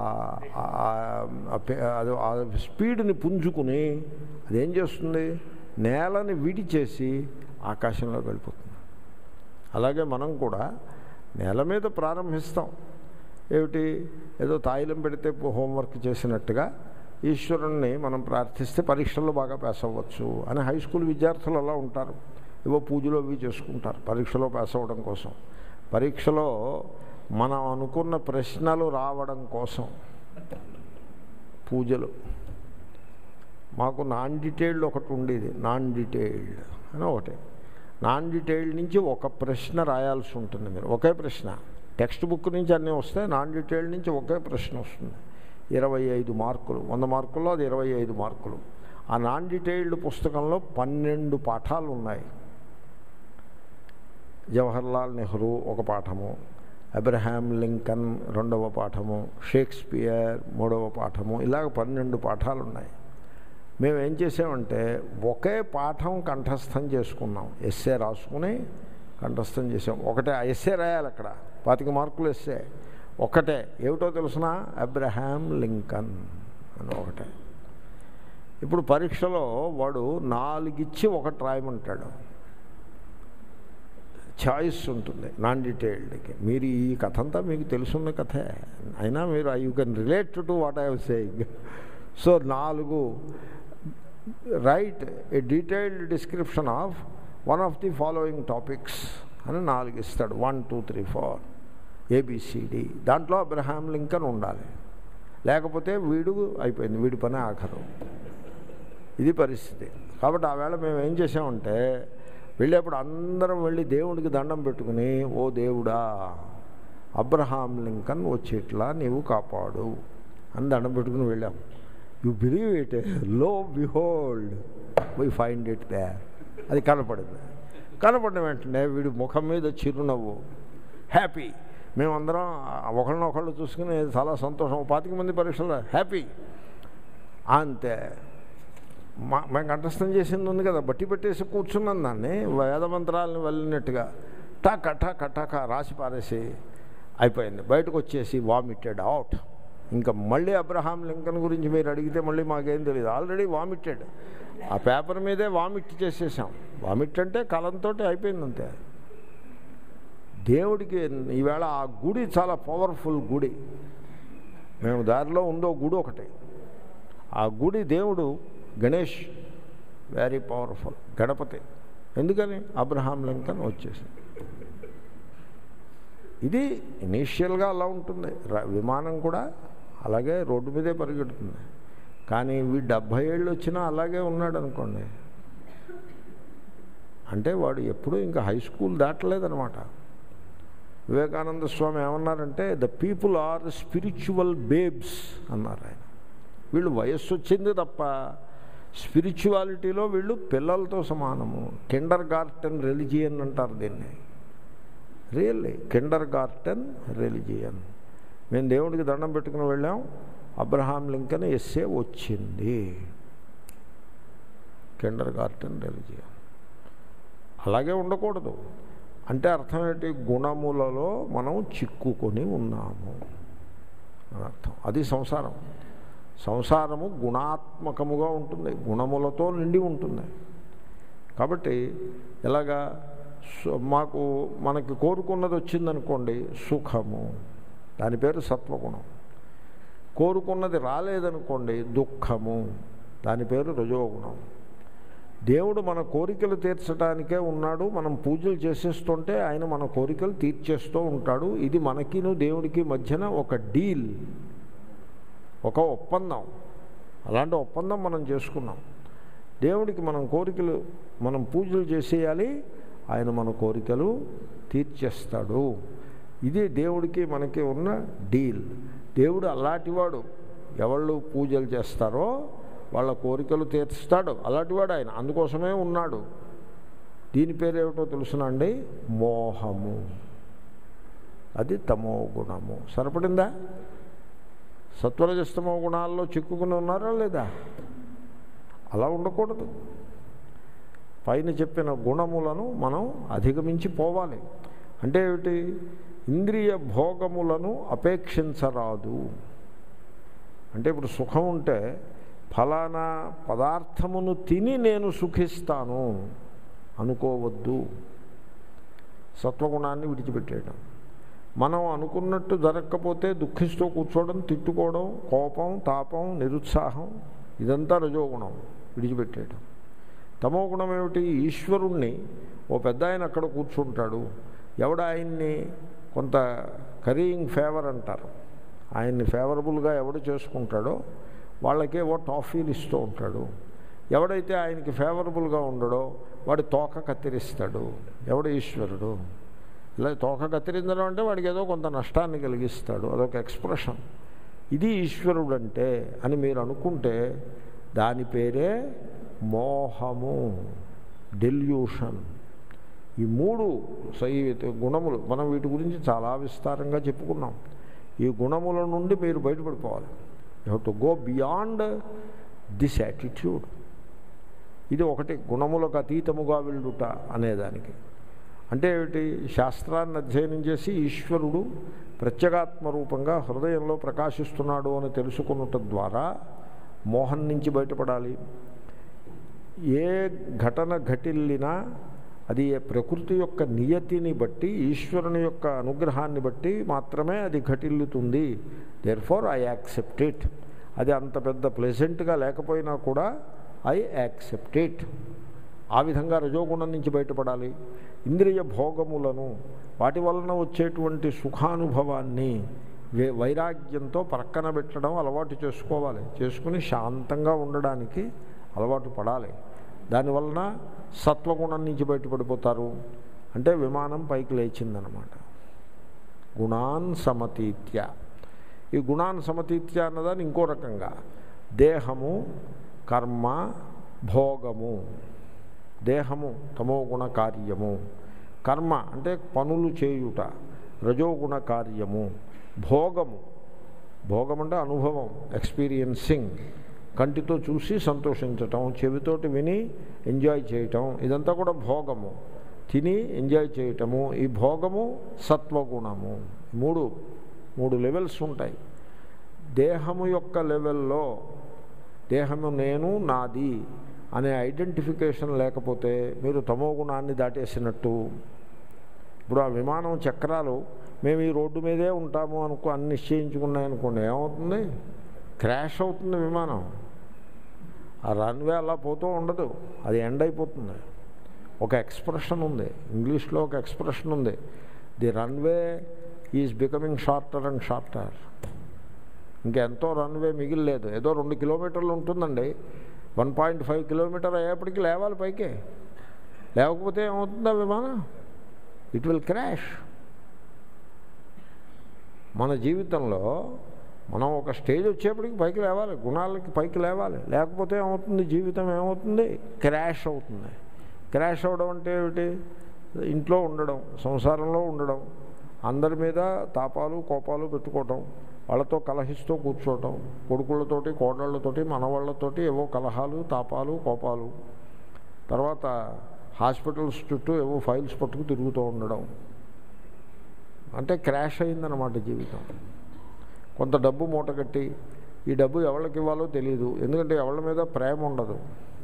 అది ఆ స్పీడ్ని పుంజుకుని అదేం చేస్తుంది? నేలని విడిచేసి ఆకాశంలో వెళ్ళిపోతుంది. అలాగే మనం కూడా నేల మీద ప్రారంభిస్తాం. ఏమిటి, ఏదో తాయిలం పెడితే హోంవర్క్ చేసినట్టుగా ఈశ్వరుణ్ణి మనం ప్రార్థిస్తే పరీక్షల్లో బాగా పాస్ అవ్వచ్చు అని హై స్కూల్ విద్యార్థులు అలా ఉంటారు. ఏవో పూజలు అవి చేసుకుంటారు పరీక్షలో పాస్ అవ్వడం కోసం. పరీక్షలో మనం అనుకున్న ప్రశ్నలు రావడం కోసం పూజలు. మాకు నాన్ డీటెయిల్డ్ ఒకటి ఉండేది, నాన్ డీటెయిల్డ్ అని ఒకటి. నాన్ డీటెయిల్డ్ నుంచి ఒక ప్రశ్న రాయాల్సి ఉంటుంది. మీరు ఒకే ప్రశ్న, టెక్స్ట్ బుక్ నుంచి అన్నీ వస్తాయి, నాన్ డీటెయిల్డ్ నుంచి ఒకే ప్రశ్న వస్తుంది. ఇరవై ఐదు మార్కులు, వంద మార్కుల్లో అది ఇరవై ఐదు మార్కులు. ఆ నాన్ డీటెయిల్డ్ పుస్తకంలో పన్నెండు పాఠాలు ఉన్నాయి. జవహర్లాల్ నెహ్రూ ఒక పాఠము, అబ్రహాం లింకన్ రెండవ పాఠము, షేక్స్పియర్ మూడవ పాఠము, ఇలాగ పన్నెండు పాఠాలు ఉన్నాయి. మేము ఏం చేసామంటే ఒకే పాఠం కంఠస్థం చేసుకున్నాం. ఎస్సే రాసుకుని కంఠస్థం చేసాం. ఒకటే ఆ ఎస్సే రాయాలి, అక్కడ పాతిక మార్కులు ఎస్సే ఒకటే. ఏమిటో తెలుసిన, అబ్రహాం లింకన్ అని ఒకటే. ఇప్పుడు పరీక్షలో వాడు నాలుగిచ్చి ఒకటి రాయమంటాడు. చాయిస్ ఉంటుంది నాన్ డీటెయిల్డ్కి. మీరు ఈ కథ అంతా మీకు తెలుసున్న కథే, అయినా మీరు you can relate to what I was saying. So నాలుగు write a detailed description of one of the following topics అని నాలుగు ఇస్తాడు. One two three four A B C D. దాంట్లో అబ్రహాం లింకన్ ఉండాలి, లేకపోతే వీడు అయిపోయింది, వీడి పని ఆఖరు. ఇది పరిస్థితి. కాబట్టి ఆ వేళ మేము ఏం చేసామంటే వెళ్ళేప్పుడు అందరం వెళ్ళి దేవుడికి దండం పెట్టుకుని, ఓ దేవుడా అబ్రహాం లింకన్ వచ్చేట్లా నీవు కాపాడు అని దండం పెట్టుకుని వెళ్ళాము. You believe it, lo behold we find it there. అది కనపడింది. కనపడిన వెంటనే వీడి ముఖం మీద చిరునవ్వు, హ్యాపీ. మేమందరం ఒకళ్ళనొకళ్ళు చూసుకుని చాలా సంతోషం. పాతిక మంది పరీక్షలు హ్యాపీ అంతే. మా మేము కంఠస్థం చేసింది ఉంది కదా, బట్టి పెట్టేసి కూర్చున్నాం. దాన్ని వేదమంత్రాలను వెళ్ళినట్టుగా టక టక టక రాసి పారేసి అయిపోయింది. బయటకు వచ్చేసి వామిటెడ్ అవుట్. ఇంకా మళ్ళీ అబ్రహాం లింకన్ గురించి మీరు అడిగితే మళ్ళీ మాకేం తెలియదు. ఆల్రెడీ వామిటెడ్, ఆ పేపర్ మీదే వామిట్ చేసేసాం. వామిట్ అంటే కలంతో అయిపోయింది అంతే. దేవుడికి ఈవేళ ఆ గుడి చాలా పవర్ఫుల్ గుడి. మేము దారిలో ఉందో గుడి ఒకటి. ఆ గుడి దేవుడు గణేష్, వెరీ పవర్ఫుల్ గణపతి. ఎందుకని అబ్రహాం లింకన్ వచ్చేసింది. ఇది ఇనీషియల్గా అలా ఉంటుంది. విమానం కూడా అలాగే రోడ్డు మీదే పరిగెడుతుంది. కానీ వీ డెబ్భై ఏళ్ళు వచ్చినా అలాగే ఉన్నాడు అనుకోండి, అంటే వాడు ఎప్పుడూ ఇంకా హై స్కూల్ దాటలేదనమాట. వివేకానంద స్వామి ఏమన్నారంటే the people are spiritual babes అన్నారు ఆయన. వీళ్ళు వయస్సు వచ్చింది తప్ప స్పిరిచువాలిటీలో వీళ్ళు పిల్లలతో సమానము. కిండర్ గార్టెన్ రిలిజియన్ అంటారు దీన్ని. Really kindergarten religion. మేము దేవుడికి దండం పెట్టుకుని వెళ్ళాం, అబ్రహాం లింకన్ ఎస్సే వచ్చింది. Kindergarten religion. అలాగే ఉండకూడదు. అంటే అర్థం ఏంటి, గుణములలో మనం చిక్కుకొని ఉన్నాము అని అర్థం. అది సంసారం. సంసారము గుణాత్మకముగా ఉంటుంది, గుణములతో నిండి ఉంటుంది. కాబట్టి ఎలాగా మాకు మనకి కోరుకున్నది వచ్చిందనుకోండి సుఖము, దాని పేరు సత్వగుణం. కోరుకున్నది రాలేదనుకోండి దుఃఖము, దాని పేరు రజోగుణం. దేవుడు మన కోరికలు తీర్చడానికే ఉన్నాడు. మనం పూజలు చేసేస్తుంటే ఆయన మన కోరికలు తీర్చేస్తూ ఉంటాడు. ఇది మనకిను దేవుడికి మధ్యన ఒక డీల్, ఒక ఒప్పందం. అలాంటి ఒప్పందం మనం చేసుకున్నాం. దేవుడికి మనం కోరికలు, మనం పూజలు చేసేయాలి, ఆయన మన కోరికలు తీర్చేస్తాడు. ఇది దేవుడికి మనకి ఉన్న డీల్. దేవుడు అలాంటివాడు. ఎవళ్ళు పూజలు చేస్తారో వాళ్ళ కోరికలు తీర్చుతాడు. అలాంటివాడు ఆయన. అందుకోసమే ఉన్నాడు. దీని పేరు ఏమిటో తెలుసునండి, మోహము. అది తమో గుణము. సరిపడిందా? సత్వరజస్తమో గుణాల్లో చిక్కుకుని ఉన్నారా లేదా? అలా ఉండకూడదు. పైన చెప్పిన గుణములను మనం అధిగమించి పోవాలి. అంటే ఏమిటి, ఇంద్రియ భోగములను అపేక్షించరాదు. అంటే ఇప్పుడు సుఖం ఉంటే ఫలానా పదార్థమును తిని నేను సుఖిస్తాను అనుకోవద్దు. సత్వగుణాన్ని విడిచిపెట్టేయడం. మనం అనుకున్నట్టు జరగకపోతే దుఃఖిస్తూ కూర్చోవడం, తిట్టుకోవడం, కోపం, తాపం, నిరుత్సాహం, ఇదంతా రజోగుణం. విడిచిపెట్టేయడం. తమో గుణం ఏమిటి? ఈశ్వరుణ్ణి ఓ పెద్ద ఆయన అక్కడ కూర్చుంటాడు, ఎవడ ఆయన్ని కొంత కరీయింగ్ ఫేవర్ అంటారు, ఆయన్ని ఫేవరబుల్గా ఎవడు చేసుకుంటాడో వాళ్ళకే ఓ టాఫీలు ఇస్తూ ఉంటాడు. ఎవడైతే ఆయనకి ఫేవరబుల్గా ఉండడో వాడి తోక కత్తిరిస్తాడు. ఎవడు? ఈశ్వరుడు. ఇలా తోక కత్తిరించడం అంటే వాడికి ఏదో కొంత నష్టాన్ని కలిగిస్తాడు, అదొక ఎక్స్ప్రెషన్. ఇది ఈశ్వరుడు అంటే అని మీరు అనుకుంటే దాని పేరే మోహము, డెల్యూషన్. ఈ మూడు ఈ గుణములు మనం వీటి గురించి చాలా విస్తారంగా చెప్పుకున్నాం. ఈ గుణముల నుండి మీరు బయటపడిపోవాలి. You have to go beyond this attitude. ఇది ఒకటి, గుణములకు అతీతముగా వెళ్ళుట అనేదానికి. అంటే ఏమిటి? శాస్త్రాన్ని అధ్యయనం చేసి ఈశ్వరుడు ప్రత్యేగాత్మ రూపంగా హృదయంలో ప్రకాశిస్తున్నాడు అని తెలుసుకున్నట ద్వారా మోహం నుంచి బయటపడాలి. ఏ ఘటన ఘటిల్లినా అది ప్రకృతి యొక్క నియతిని బట్టి, ఈశ్వరుని యొక్క అనుగ్రహాన్ని బట్టి మాత్రమే అది ఘటిల్లుతుంది. Therefore I accept it. అది అంత పెద్ద ప్లెజెంట్గా లేకపోయినా కూడా ఐ యాక్సెప్ట్ ఇట్. ఆ విధంగా రజోగుణం నుంచి బయటపడాలి. ఇంద్రియ భోగములను, వాటి వలన వచ్చేటువంటి సుఖానుభవాన్ని వైరాగ్యంతో పక్కన పెట్టడం అలవాటు చేసుకోవాలి. చేసుకుని శాంతంగా ఉండడానికి అలవాటు పడాలి. దానివలన సత్వగుణం నుంచి బయటపడిపోతారు. అంటే విమానం పైకి లేచిందనమాట. గుణాన్ సమతీత్య. ఈ గుణాన్ సమతీత్య అన్నదాన్ని ఇంకో రకంగా దేహము, కర్మ, భోగము. దేహము తమోగుణ కార్యము, కర్మ అంటే పనులు చేయుట రజోగుణ కార్యము, భోగము, భోగం అంటే అనుభవం, ఎక్స్పీరియన్సింగ్, కంటితో చూసి సంతోషించటం, చెవితోటి విని ఎంజాయ్ చేయటం, ఇదంతా కూడా భోగము. తిని ఎంజాయ్ చేయటము, ఈ భోగము సత్వగుణము. మూడు మూడు లెవెల్స్ ఉంటాయి. దేహము యొక్క లెవెల్లో దేహము నేను నాది అనే ఐడెంటిఫికేషన్ లేకపోతే మీరు తమో గుణాన్ని దాటేసినట్టు. ఇప్పుడు ఆ విమానం చక్రాలు మేము ఈ రోడ్డు మీదే ఉంటాము అనుకో అని నిశ్చయించుకున్నాయనుకోండి, ఏమవుతుంది? క్రాష్ అవుతుంది విమానం. ఆ రన్వే అలా పోతూ ఉండదు, అది ఎండ్ అయిపోతుంది. ఒక ఎక్స్ప్రెషన్ ఉంది, ఇంగ్లీష్లో ఒక ఎక్స్ప్రెషన్ ఉంది, the runway is becoming shorter and shorter. ఇంకెంతో రన్వే మిగిలిలేదు, ఏదో రెండు కిలోమీటర్లు ఉంటుందండి. వన్ పాయింట్ ఫైవ్ కిలోమీటర్ అయ్యేప్పటికీ లేవాలి పైకి. లేకపోతే ఏమవుతుందా విమానం? It will crash. మన జీవితంలో మనం ఒక స్టేజ్ వచ్చేప్పటికి పైకి లేవాలి, గుణాలకి పైకి లేవాలి. లేకపోతే ఏమవుతుంది? జీవితం ఏమవుతుంది? క్రాష్ అవుతుంది. క్రాష్ అవ్వడం అంటే ఏమిటి? ఇంట్లో ఉండడం, సంసారంలో ఉండడం, అందరి మీద తాపాలు కోపాలు పెట్టుకోవటం, వాళ్ళతో కలహిస్తూ కూర్చోవటం, కొడుకులతోటి కోడళ్ళతోటి మనవాళ్ళతోటి ఏవో కలహాలు తాపాలు కోపాలు, తర్వాత హాస్పిటల్స్ చుట్టూ ఏవో ఫైల్స్ పట్టుకు తిరుగుతూ ఉండడం. అంటే క్రాష్ అయిందన్నమాట జీవితం. కొంత డబ్బు మూటగట్టి ఈ డబ్బు ఎవరికి ఇవ్వాలో తెలియదు, ఎందుకంటే ఎవరి మీద ప్రేమ ఉండదు.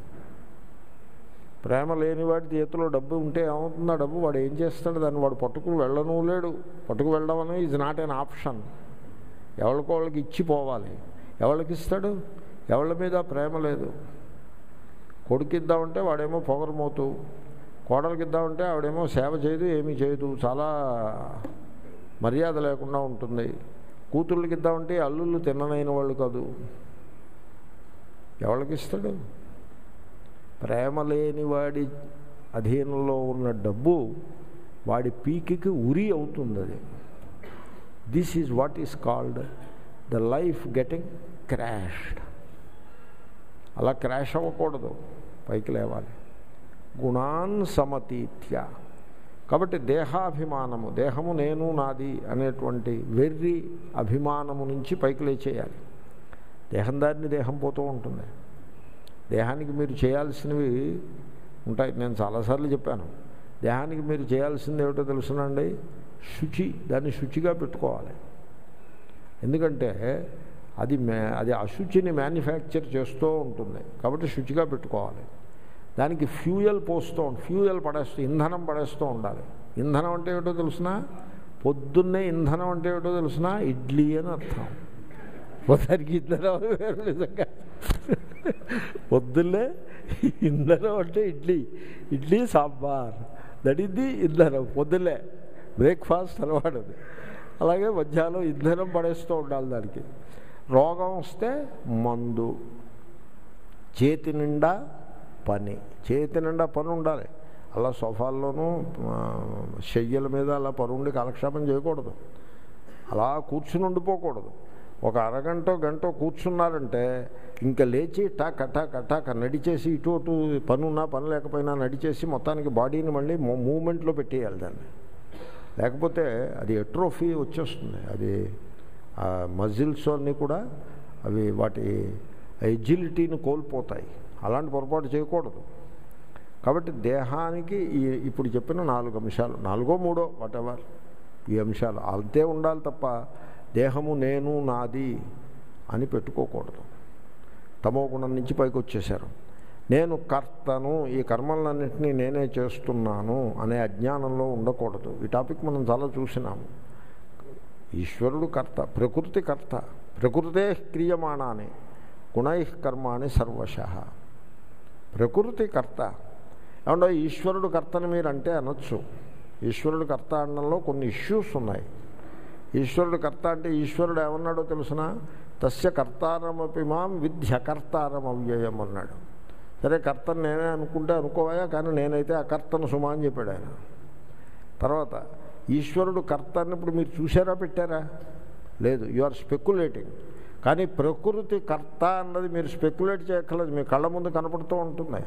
ప్రేమ లేని వాడి చేతిలో డబ్బు ఉంటే ఏమవుతుందో డబ్బు వాడు ఏం చేస్తాడు? దాన్ని వాడు పట్టుకు వెళ్ళను లేడు. పట్టుకు వెళ్ళడం అనేది ఈజ్ నాట్ ఎన్ ఆప్షన్. ఎవరికి వాళ్ళకి ఇచ్చిపోవాలి. ఎవరికి ఇస్తాడు? ఎవరి మీద ప్రేమ లేదు. కొడుకు ఇద్దామంటే వాడేమో పొగరమోతూ, కోడలికి ఇద్దామంటే ఆవిడేమో సేవ చేయదు, ఏమీ చేయదు, చాలా మర్యాద లేకుండా ఉంటుంది. కూతుళ్ళకి ఇద్దామంటే అల్లుళ్ళు తిన్ననైన వాళ్ళు కాదు. ఎవరికి ఇస్తాడు? ప్రేమ లేని వాడి అధీనంలో ఉన్న డబ్బు వాడి పీకికి ఉరి అవుతుంది. అది this is what is called the life getting crashed. అలా క్రాష్ అవ్వకూడదు, పైకి లేవాలి. గుణాన్ సమతీత్య. కాబట్టి దేహాభిమానము, దేహము నేను నాది అనేటువంటి వెర్రి అభిమానము నుంచి పైకి లేచేయాలి. దేహం దారిని దేహం పోతూ ఉంటుంది. దేహానికి మీరు చేయాల్సినవి ఉంటాయి. నేను చాలాసార్లు చెప్పాను, దేహానికి మీరు చేయాల్సింది ఏమిటో తెలుసునండి? శుచి. దాన్ని శుచిగా పెట్టుకోవాలి. ఎందుకంటే అది మే అది అశుచిని మ్యానుఫ్యాక్చర్ చేస్తూ ఉంటుంది. కాబట్టి శుచిగా పెట్టుకోవాలి. దానికి ఫ్యూయల్ పోస్తూ ఫ్యూయల్ పడేస్తూ ఇంధనం పడేస్తూ ఉండాలి. ఇంధనం అంటే ఏమిటో తెలుసునా? పొద్దున్నే ఇంధనం అంటే ఏమిటో తెలుసునా? ఇడ్లీ అని అర్థం. పొద్దురికి ఇంధనం వేరు నిజంగా. పొద్దున్నే ఇంధనం అంటే idli, idli sambar, that is the indhanam. పొద్దున్నే బ్రేక్ఫాస్ట్ అలవాటు. అలాగే మధ్యాహ్నం ఇంధనం పడేస్తూ ఉండాలి దానికి. రోగం వస్తే మందు, చేతి నిండా పని. చేతి నిండా పని ఉండాలి. అలా సోఫాల్లోనూ శయ్యల మీద అలా పరుండి కాలక్షేపం చేయకూడదు. అలా కూర్చుని ఉండిపోకూడదు. ఒక అరగంట గంట కూర్చున్నారంటే ఇంకా లేచి టాక్ అటాక్ అటాక్ నడిచేసి ఇటు అటు పని ఉన్నా పని లేకపోయినా నడిచేసి మొత్తానికి బాడీని మళ్ళీ మూమెంట్లో పెట్టేయాలి దాన్ని. లేకపోతే అది ఎట్రోఫీ వచ్చేస్తుంది. అది మజిల్స్ అన్నీ కూడా అవి వాటి ఎజిలిటీని కోల్పోతాయి. అలాంటి పొరపాటు చేయకూడదు. కాబట్టి దేహానికి ఈ ఇప్పుడు చెప్పిన నాలుగు అంశాలు, నాలుగో మూడో వాటెవర్ ఈ అంశాలు అంతే ఉండాలి తప్ప దేహము నేను నాది అని పెట్టుకోకూడదు. తమో గుణం నుంచి పైకి వచ్చేశారు. నేను కర్తను, ఈ కర్మలన్నింటినీ నేనే చేస్తున్నాను అనే అజ్ఞానంలో ఉండకూడదు. ఈ టాపిక్ మనం చాలా చూసినాము. ఈశ్వరుడు కర్త, ప్రకృతి కర్త. ప్రకృతే క్రియమాణాన్ని గుణై కర్మాణి సర్వశః. ప్రకృతి కర్త. ఏమంటే ఈశ్వరుడు కర్తని మీరు అంటే అనొచ్చు. ఈశ్వరుడు కర్త అనడంలో కొన్ని ఇష్యూస్ ఉన్నాయి. ఈశ్వరుడు కర్త అంటే ఈశ్వరుడు ఏమన్నాడో తెలుసునా? తస్య కర్తారమపి మాం విద్య కర్తారం అవ్యయం అన్నాడు. సరే కర్తను నేనే అనుకుంటే అనుకోవాయా, కానీ నేనైతే అకర్తను సుమా అని చెప్పాడు ఆయన. తర్వాత ఈశ్వరుడు కర్త అన్నప్పుడు మీరు చూసారా, పెట్టారా? లేదు. You are speculating. కానీ ప్రకృతి కర్త అన్నది మీరు స్పెక్యులేట్ చేయక్కర్లేదు, మీ కళ్ళ ముందు కనపడుతూ ఉంటుంది.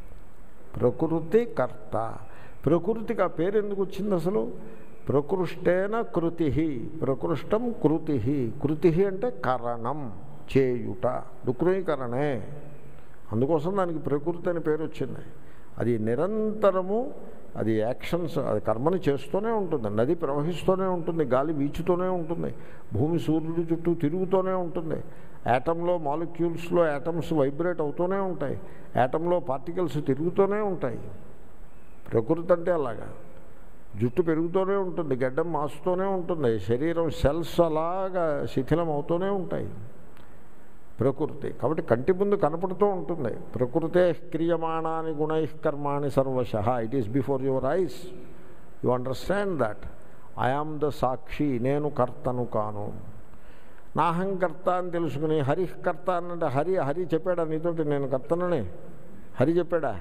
ప్రకృతి కర్త. ప్రకృతికి ఆ పేరు ఎందుకు వచ్చింది అసలు? ప్రకృష్టేన కృతి, ప్రకృష్టం కృతి. కృతి అంటే కరణం, చేయుట, దుఃఖీకరణే. అందుకోసం దానికి ప్రకృతి అని పేరు వచ్చింది. అది నిరంతరము అది యాక్షన్స్, అది కర్మని చేస్తూనే ఉంటుంది. నది ప్రవహిస్తూనే ఉంటుంది, గాలి వీచుతూనే ఉంటుంది, భూమి సూర్యుడి చుట్టూ తిరుగుతూనే ఉంటుంది. యాటంలో మాలిక్యూల్స్లో యాటమ్స్ వైబ్రేట్ అవుతూనే ఉంటాయి, యాటంలో పార్టికల్స్ తిరుగుతూనే ఉంటాయి. ప్రకృతి అంటే అలాగా. జుట్టు పెరుగుతూనే ఉంటుంది, గడ్డం మాస్తూనే ఉంటుంది, శరీరం సెల్స్ అలాగా శిథిలం అవుతూనే ఉంటాయి. ప్రకృతి కాబట్టి కంటి ముందు కనపడుతూ ఉంటుంది. ప్రకృతే క్రియమాణాని గుణై కర్మాణి సర్వశః. It is before your eyes. You understand that I am the సాక్షి, నేను కర్తను కాను. నాహంకర్త అని తెలుసుకుని హరికర్త అనంటే హరి హరి చెప్పాడా నీతోటి నేను కర్తనని? హరి చెప్పాడా?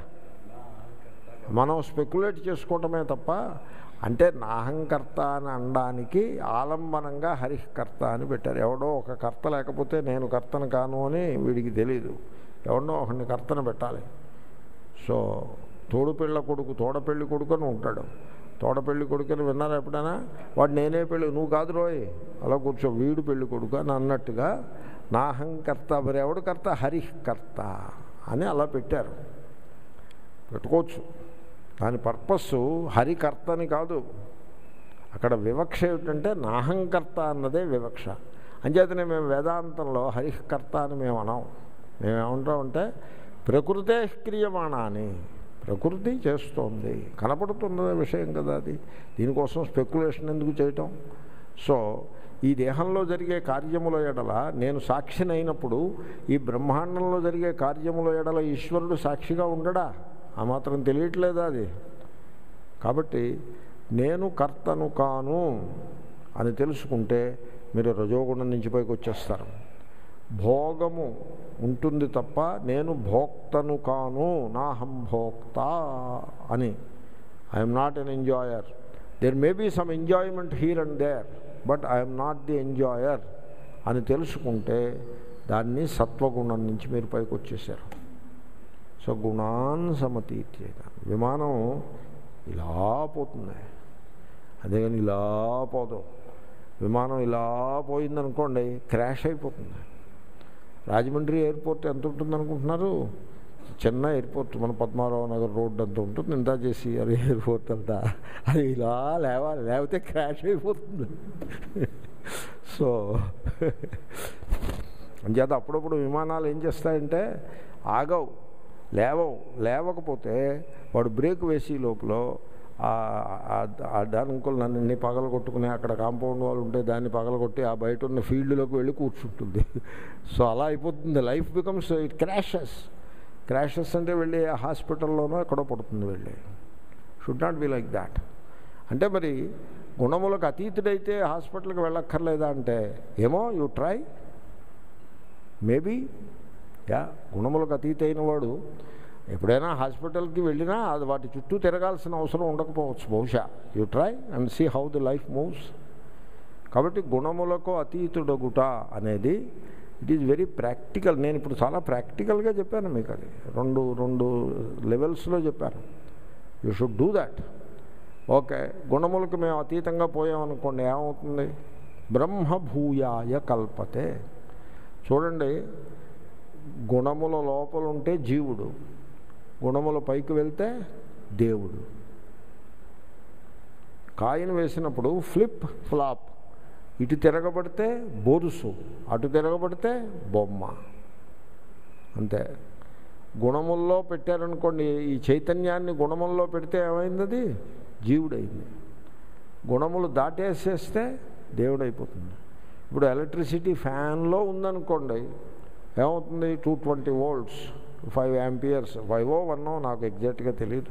మనం స్పెక్యులేట్ చేసుకోవటమే తప్ప. అంటే నాహంకర్త అని అనడానికి ఆలంబనంగా హరికర్త అని పెట్టారు. ఎవడో ఒక కర్త లేకపోతే నేను కర్తను కాను అని వీడికి తెలీదు. ఎవడో ఒకడిని కర్తను పెట్టాలి. సో తోడుపిళ్ళ కొడుకు తోడపెళ్ళి కొడుకు అని ఉంటాడు. తోడపెళ్ళి కొడుకు అని విన్నారా ఎప్పుడైనా? వాడు నేనే పెళ్ళి, నువ్వు కాదు రోయ్ అలా కూర్చో, వీడు పెళ్ళి కొడుకు అని అన్నట్టుగా నాహంకర్త. మరి ఎవడు కర్త? హరికర్త అని అలా పెట్టారు. పెట్టుకోవచ్చు. దాని పర్పస్సు హరికర్తని కాదు. అక్కడ వివక్ష ఏమిటంటే నాహంకర్త అన్నదే వివక్ష. అంచేతనే మేము వేదాంతంలో హరికర్త అని మేము అనాం. మేమేమంటామంటే ప్రకృతే క్రియమాణాన్ని, ప్రకృతి చేస్తోంది, కనపడుతున్న విషయం కదా అది. దీనికోసం స్పెక్యులేషన్ ఎందుకు చేయటం? సో ఈ దేహంలో జరిగే కార్యముల ఎడల నేను సాక్షినైనప్పుడు ఈ బ్రహ్మాండంలో జరిగే కార్యముల ఎడల ఈశ్వరుడు సాక్షిగా ఉండడా? ఆ మాత్రం తెలియట్లేదా అది? కాబట్టి నేను కర్తను కాను అని తెలుసుకుంటే మీరు రజోగుణం నుంచి పైకి వచ్చేస్తారు. భోగము ఉంటుంది తప్ప నేను భోక్తను కాను, నాహం భోక్త అని. I'm not an enjoyer. There may be some enjoyment here and there, but I'm not the enjoyer అని తెలుసుకుంటే దాన్ని సత్వగుణం నుంచి మీరు పైకి వచ్చేసారు. సో గుణాన్ సమతీత్యేన. విమానం ఇలా పోతుంది, అదేగాని ఇలా పోదు. విమానం ఇలా పోయిందనుకోండి క్రాష్ అయిపోతుంది. రాజమండ్రి ఎయిర్పోర్ట్ ఎంత ఉంటుంది అనుకుంటున్నారు? చిన్న ఎయిర్పోర్ట్, మన పద్మారావు నగర్ రోడ్డు అంత ఉంటుంది. ఇంత చేసి అది ఎయిర్పోర్ట్ అంతా అది ఇలా లేవాలి, లేకపోతే క్రాష్ అయిపోతుంది. సో అంచేత అప్పుడప్పుడు విమానాలు ఏం చేస్తాయంటే ఆగవు, లేవవు. లేవకపోతే వాడు బ్రేక్ వేసి లోపల ఆ దానింకులు నన్ను పగల కొట్టుకుని అక్కడ కాంపౌండ్ వాళ్ళు ఉంటే దాన్ని పగలగొట్టి ఆ బయట ఉన్న ఫీల్డ్లోకి వెళ్ళి కూర్చుంటుంది. సో అలా అయిపోతుంది. Life becomes it crashes. Crashes అంటే వెళ్ళి ఆ హాస్పిటల్లోనో ఎక్కడో పడుతుంది వెళ్ళి. Should not be like that. అంటే మరి గుణములకు అతీతుడైతే హాస్పిటల్కి వెళ్ళక్కర్లేదా అంటే ఏమో, యూ ట్రై, మేబీ. యా, గుణములకు అతీతైన వాడు ఎప్పుడైనా హాస్పిటల్కి వెళ్ళినా అది వాటి చుట్టూ తిరగాల్సిన అవసరం ఉండకపోవచ్చు బహుశా. You try and see how the life moves. కాబట్టి గుణములకు అతీతుడగుట అనేది ఇట్ ఈజ్ వెరీ ప్రాక్టికల్. నేను ఇప్పుడు చాలా ప్రాక్టికల్గా చెప్పాను మీకు. అది రెండు రెండు లెవెల్స్లో చెప్పాను. You should do that. Okay, గుణములకు మేము అతీతంగా పోయామనుకోండి, ఏమవుతుంది? బ్రహ్మభూయాయ కల్పతే. చూడండి, గుణముల లోపల ఉంటే జీవుడు, గుణముల పైకి వెళ్తే దేవుడు. కాయిన్ వేసినప్పుడు ఫ్లిప్ ఫ్లాప్, ఇటు తిరగబడితే బొరుసు, అటు తిరగబడితే బొమ్మ, అంతే. గుణముల్లో పెట్టారనుకోండి, ఈ చైతన్యాన్ని గుణముల్లో పెడితే ఏమైంది? అది జీవుడైంది. గుణములు దాటేసేస్తే దేవుడైపోతుంది. ఇప్పుడు ఎలక్ట్రిసిటీ ఫ్యాన్లో ఉందనుకోండి, ఏమవుతుంది? Two twenty volts, five amperes, five ఓ వన్నో నాకు ఎగ్జాక్ట్గా తెలియదు,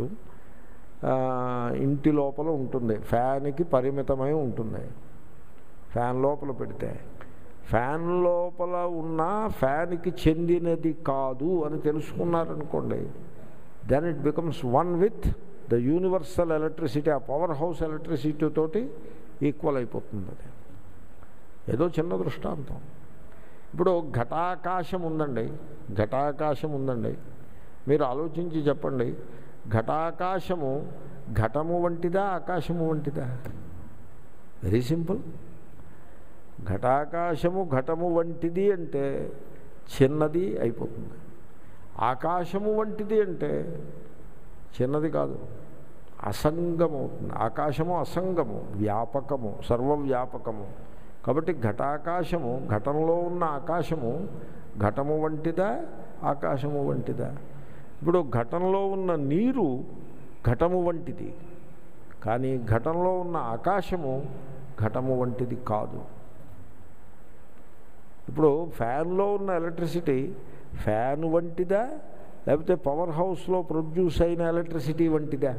ఇంటి లోపల ఉంటుంది. ఫ్యాన్కి పరిమితమై ఉంటుంది. ఫ్యాన్ లోపల పెడితే ఫ్యాన్ లోపల ఉన్న ఫ్యాన్కి చెందినది కాదు అని తెలుసుకున్నారనుకోండి, then it becomes one with the universal electricity. ఆ పవర్ హౌస్ ఎలక్ట్రిసిటీ తోటి ఈక్వల్ అయిపోతుంది. అది ఏదో చిన్న దృష్టాంతం. ఇప్పుడు ఘటాకాశం ఉందండి, ఘటాకాశం ఉందండి. మీరు ఆలోచించి చెప్పండి, ఘటాకాశము ఘటము వంటిదా, ఆకాశము వంటిదా? Very simple. ఘటాకాశము ఘటము వంటిది అంటే చిన్నది అయిపోతుంది. ఆకాశము వంటిది అంటే చిన్నది కాదు, అసంగము అవుతుంది. ఆకాశము అసంగము, వ్యాపకము, సర్వవ్యాపకము. కాబట్టి ఘటాకాశము, ఘటంలో ఉన్న ఆకాశము ఘటము వంటిదా, ఆకాశము వంటిదా? ఇప్పుడు ఘటంలో ఉన్న నీరు ఘటము వంటిది, కానీ ఘటంలో ఉన్న ఆకాశము ఘటము వంటిది కాదు. ఇప్పుడు ఫ్యాన్లో ఉన్న ఎలక్ట్రిసిటీ ఫ్యాన్ వంటిదా, లేకపోతే పవర్ హౌస్లో ప్రొడ్యూస్ అయిన ఎలక్ట్రిసిటీ వంటిదా?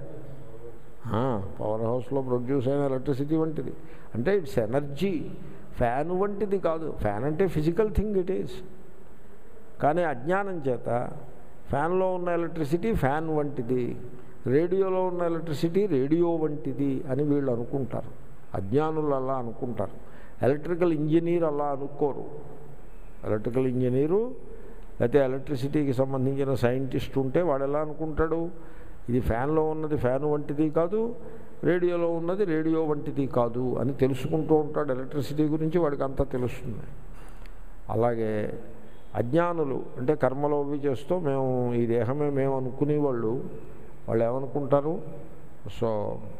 పవర్ హౌస్లో ప్రొడ్యూస్ అయిన ఎలక్ట్రిసిటీ వంటిది. అంటే ఇట్స్ ఎనర్జీ. ఫ్యాన్ వంటిది కాదు. ఫ్యాన్ అంటే ఫిజికల్ థింగ్ ఇట్ ఈస్. కానీ అజ్ఞానం చేత ఫ్యాన్లో ఉన్న ఎలక్ట్రిసిటీ ఫ్యాన్ వంటిది, రేడియోలో ఉన్న ఎలక్ట్రిసిటీ రేడియో వంటిది అని వీళ్ళు అనుకుంటారు. అజ్ఞానులు అలా అనుకుంటారు. ఎలక్ట్రికల్ ఇంజనీర్ అలా అనుకోరు. ఎలక్ట్రికల్ ఇంజనీరు లేకపోతే ఎలక్ట్రిసిటీకి సంబంధించిన సైంటిస్ట్ ఉంటే వాడు ఎలా అనుకుంటాడు? ఇది ఫ్యాన్లో ఉన్నది ఫ్యాన్ వంటిది కాదు, రేడియోలో ఉన్నది రేడియో వంటిది కాదు అని తెలుసుకుంటూ ఉంటాడు. ఎలక్ట్రిసిటీ గురించి వాడికి అంతా తెలుస్తుంది. అలాగే అజ్ఞానులు అంటే కర్మలో అవి చేస్తూ మేము ఈ దేహమే మేము అనుకునేవాళ్ళు, వాళ్ళు ఏమనుకుంటారు? సో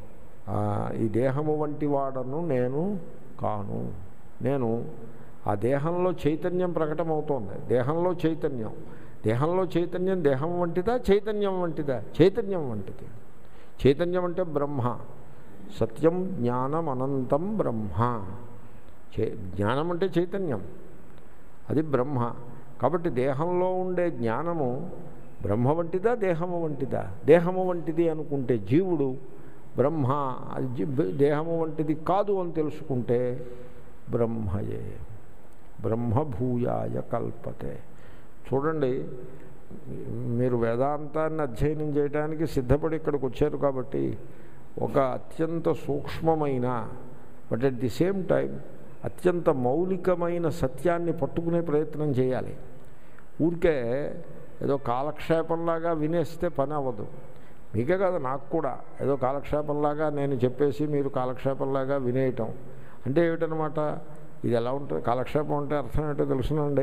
ఈ దేహము వంటి వాడను నేను కాను, నేను ఆ దేహంలో చైతన్యం ప్రకటమవుతోంది. దేహంలో చైతన్యం, దేహంలో చైతన్యం దేహం వంటిదా, చైతన్యం వంటిదా? చైతన్యం వంటిది. చైతన్యం అంటే బ్రహ్మ. సత్యం జ్ఞానం అనంతం బ్రహ్మ. చే జ్ఞానం అంటే చైతన్యం, అది బ్రహ్మ. కాబట్టి దేహంలో ఉండే జ్ఞానము బ్రహ్మ వంటిదా, దేహము వంటిదా? దేహము వంటిది అనుకుంటే జీవుడు, బ్రహ్మ అది దేహము వంటిది కాదు అని తెలుసుకుంటే బ్రహ్మయే. బ్రహ్మభూయాయ కల్పతే. చూడండి, మీరు వేదాంతాన్ని అధ్యయనం చేయడానికి సిద్ధపడి ఇక్కడికి వచ్చారు కాబట్టి ఒక అత్యంత సూక్ష్మమైన but at the same time అత్యంత మౌలికమైన సత్యాన్ని పట్టుకునే ప్రయత్నం చేయాలి. ఊరికే ఏదో కాలక్షేపంలాగా వినేస్తే పని అవ్వదు. మీకే కాదు, నాకు కూడా ఏదో కాలక్షేపంలాగా నేను చెప్పేసి మీరు కాలక్షేపంలాగా వినేయటం అంటే ఏమిటనమాట? ఇది ఎలా ఉంటుంది? కాలక్షేపం అంటే అర్థం ఏంటో తెలుసునండి.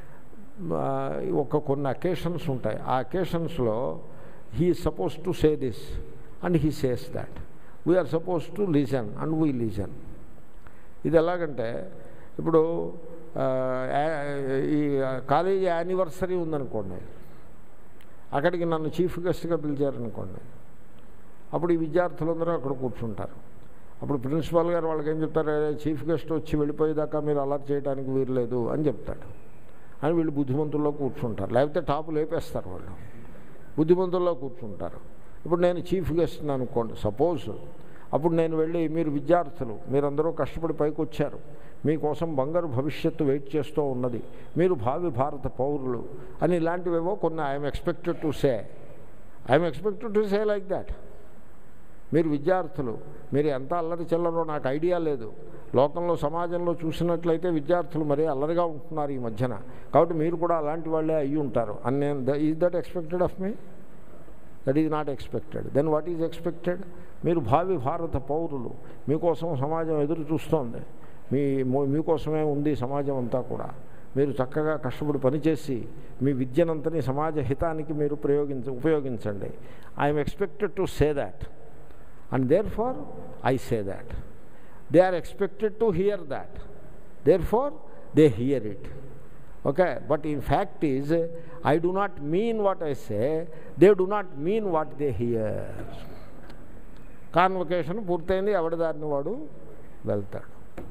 ఒక కొన్ని అకేషన్స్ ఉంటాయి. ఆ అకేషన్స్లో he is supposed to say this and he says that, we're supposed to listen and we listen. ఇది ఎలాగంటే ఇప్పుడు ఈ కాలేజీ యానివర్సరీ ఉందనుకోండి, అక్కడికి నన్ను చీఫ్ గెస్ట్గా పిలిచారనుకోండి, అప్పుడు ఈ విద్యార్థులందరూ అక్కడ కూర్చుంటారు. అప్పుడు ప్రిన్సిపాల్ గారు వాళ్ళకి ఏం చెప్తారు, చీఫ్ గెస్ట్ వచ్చి వెళ్ళిపోయేదాకా మీరు అలర్ట్ చేయడానికి వీరలేదు అని చెప్తాడు. అని వీళ్ళు బుద్ధిమంతుల్లో కూర్చుంటారు, లేకపోతే టాపు లేపేస్తారు వాళ్ళు, బుద్ధిమంతుల్లో కూర్చుంటారు. ఇప్పుడు నేను చీఫ్ గెస్ట్ని అనుకోండి సపోజ్, అప్పుడు నేను వెళ్ళి మీరు విద్యార్థులు మీరందరూ కష్టపడి పైకి వచ్చారు, మీకోసం బంగారు భవిష్యత్తు వెయిట్ చేస్తూ ఉన్నది, మీరు భావి భారత పౌరులు అని ఇలాంటివేవో కొన్ని I'm expected to say I'm expected to say like that. మీరు విద్యార్థులు, మీరు ఎంత అల్లరి చిల్లరో నాకు ఐడియా లేదు, లోకంలో సమాజంలో చూసినట్లయితే విద్యార్థులు మరీ అల్లరిగా ఉంటున్నారు ఈ మధ్యన, కాబట్టి మీరు కూడా అలాంటి వాళ్ళే అయ్యి ఉంటారు అని నేను is that expected of me? That is not expected. Then what is expected? మీరు భావి భారత పౌరులు, మీకోసం సమాజం ఎదురు చూస్తోంది, మీ మీకోసమే ఉంది సమాజం అంతా కూడా, మీరు చక్కగా కష్టపడి పనిచేసి మీ విద్యనంతని సమాజ హితానికి మీరు ప్రయోగించ ఉపయోగించండి. I'm expected to say that and therefore I say that. They are expected to hear that, therefore they hear it. Okay, but in fact is I do not mean what I say, they do not mean what they hear. Convocation పూర్తయింది, ఎవడి దారిని వాడు వెళ్తాడు.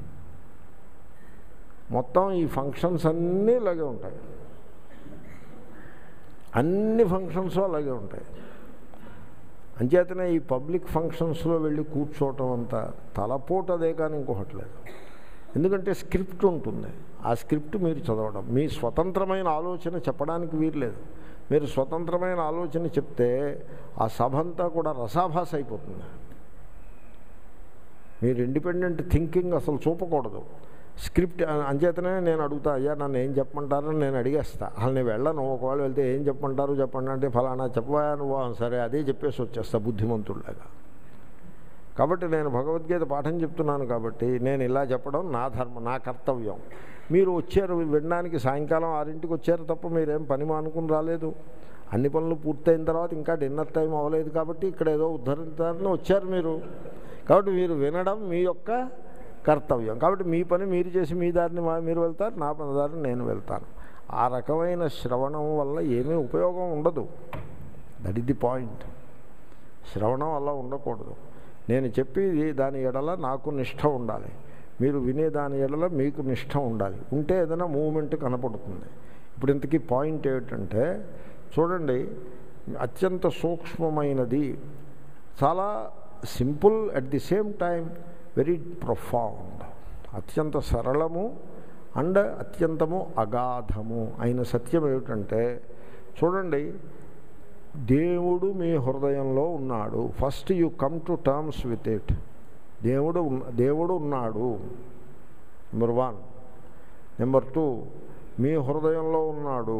మొత్తం ఈ ఫంక్షన్స్ అన్నీ అలాగే ఉంటాయి, అన్ని ఫంక్షన్స్ అలాగే ఉంటాయి. అంచేతనే ఈ పబ్లిక్ ఫంక్షన్స్లో వెళ్ళి కూర్చోవటం అంతా తలపోటు అదే కానీ ఇంకొకటి లేదు. ఎందుకంటే స్క్రిప్ట్ ఉంటుంది, ఆ స్క్రిప్ట్ మీరు చదవడం, మీ స్వతంత్రమైన ఆలోచన చెప్పడానికి వీర్లేదు. మీరు స్వతంత్రమైన ఆలోచన చెప్తే ఆ సభ అంతా కూడా రసాభాస అయిపోతుంది. మీరు ఇండిపెండెంట్ థింకింగ్ అసలు చూపకూడదు. స్క్రిప్ట్ అంచేతనే నేను అడుగుతా, అయ్యా నన్ను ఏం చెప్పమంటారని నేను అడిగేస్తా. అసలు నేను వెళ్ళను, ఒకవేళ వెళ్తే ఏం చెప్పమంటారు చెప్పండి అంటే ఫలానా చెప్పవా నువ్వు, సరే అదే చెప్పేసి వచ్చేస్తా బుద్ధిమంతుడిలాగా. కాబట్టి నేను భగవద్గీత పాఠం చెప్తున్నాను కాబట్టి నేను ఇలా చెప్పడం నా ధర్మం, నా కర్తవ్యం. మీరు వచ్చారు వినడానికి, సాయంకాలం ఆరింటికి వచ్చారు తప్ప మీరేం పని మానుకుని రాలేదు. అన్ని పనులు పూర్తయిన తర్వాత ఇంకా డిన్నర్ టైం అవ్వలేదు కాబట్టి ఇక్కడ ఏదో ఉద్ధరించాలని వచ్చారు మీరు. కాబట్టి మీరు వినడం మీ యొక్క కర్తవ్యం. కాబట్టి మీ పని మీరు చేసి మీ దారిని మీరు వెళ్తారు, నా పని దారిని నేను వెళ్తాను. ఆ రకమైన శ్రవణం వల్ల ఏమీ ఉపయోగం ఉండదు. That is the point. శ్రవణం వల్ల ఉండకూడదు. నేను చెప్పేది దాని ఎడల నాకు నిష్ఠ ఉండాలి, మీరు వినే దాని ఎడల మీకు నిష్ఠ ఉండాలి. ఉంటే ఏదైనా మూమెంట్ కనపడుతుంది. ఇప్పుడు ఇంతకీ పాయింట్ ఏమిటంటే చూడండి, అత్యంత సూక్ష్మమైనది, చాలా simple at the same time very profound, అత్యంత సరళము అండ్ అత్యంతము అగాధము అయిన సత్యం ఏమిటంటే చూడండి, దేవుడు మీ హృదయంలో ఉన్నాడు. First you come to terms with it. దేవుడు దేవుడు ఉన్నాడు నెంబర్ వన్. నెంబర్ టూ, మీ హృదయంలో ఉన్నాడు,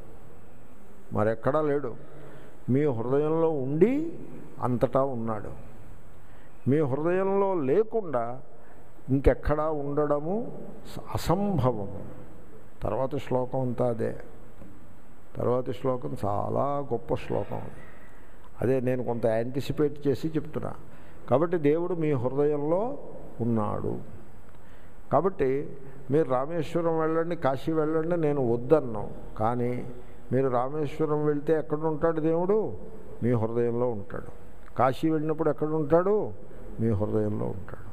మరెక్కడా లేడు. మీ హృదయంలో ఉండి అంతటా ఉన్నాడు. మీ హృదయంలో లేకుండా ఇంకెక్కడా ఉండడము అసంభవము. తర్వాత శ్లోకం అంతా అదే. తర్వాతి శ్లోకం చాలా గొప్ప శ్లోకం. అదే నేను కొంత యాంటిసిపేట్ చేసి చెప్తున్నా. కాబట్టి దేవుడు మీ హృదయంలో ఉన్నాడు. కాబట్టి మీరు రామేశ్వరం వెళ్ళండి, కాశీ వెళ్ళండి నేను వద్దన్నాం. కానీ మీరు రామేశ్వరం వెళ్తే ఎక్కడ ఉంటాడు దేవుడు? మీ హృదయంలో ఉంటాడు. కాశీ వెళ్ళినప్పుడు ఎక్కడ ఉంటాడు? మీ హృదయంలో ఉంటాడు.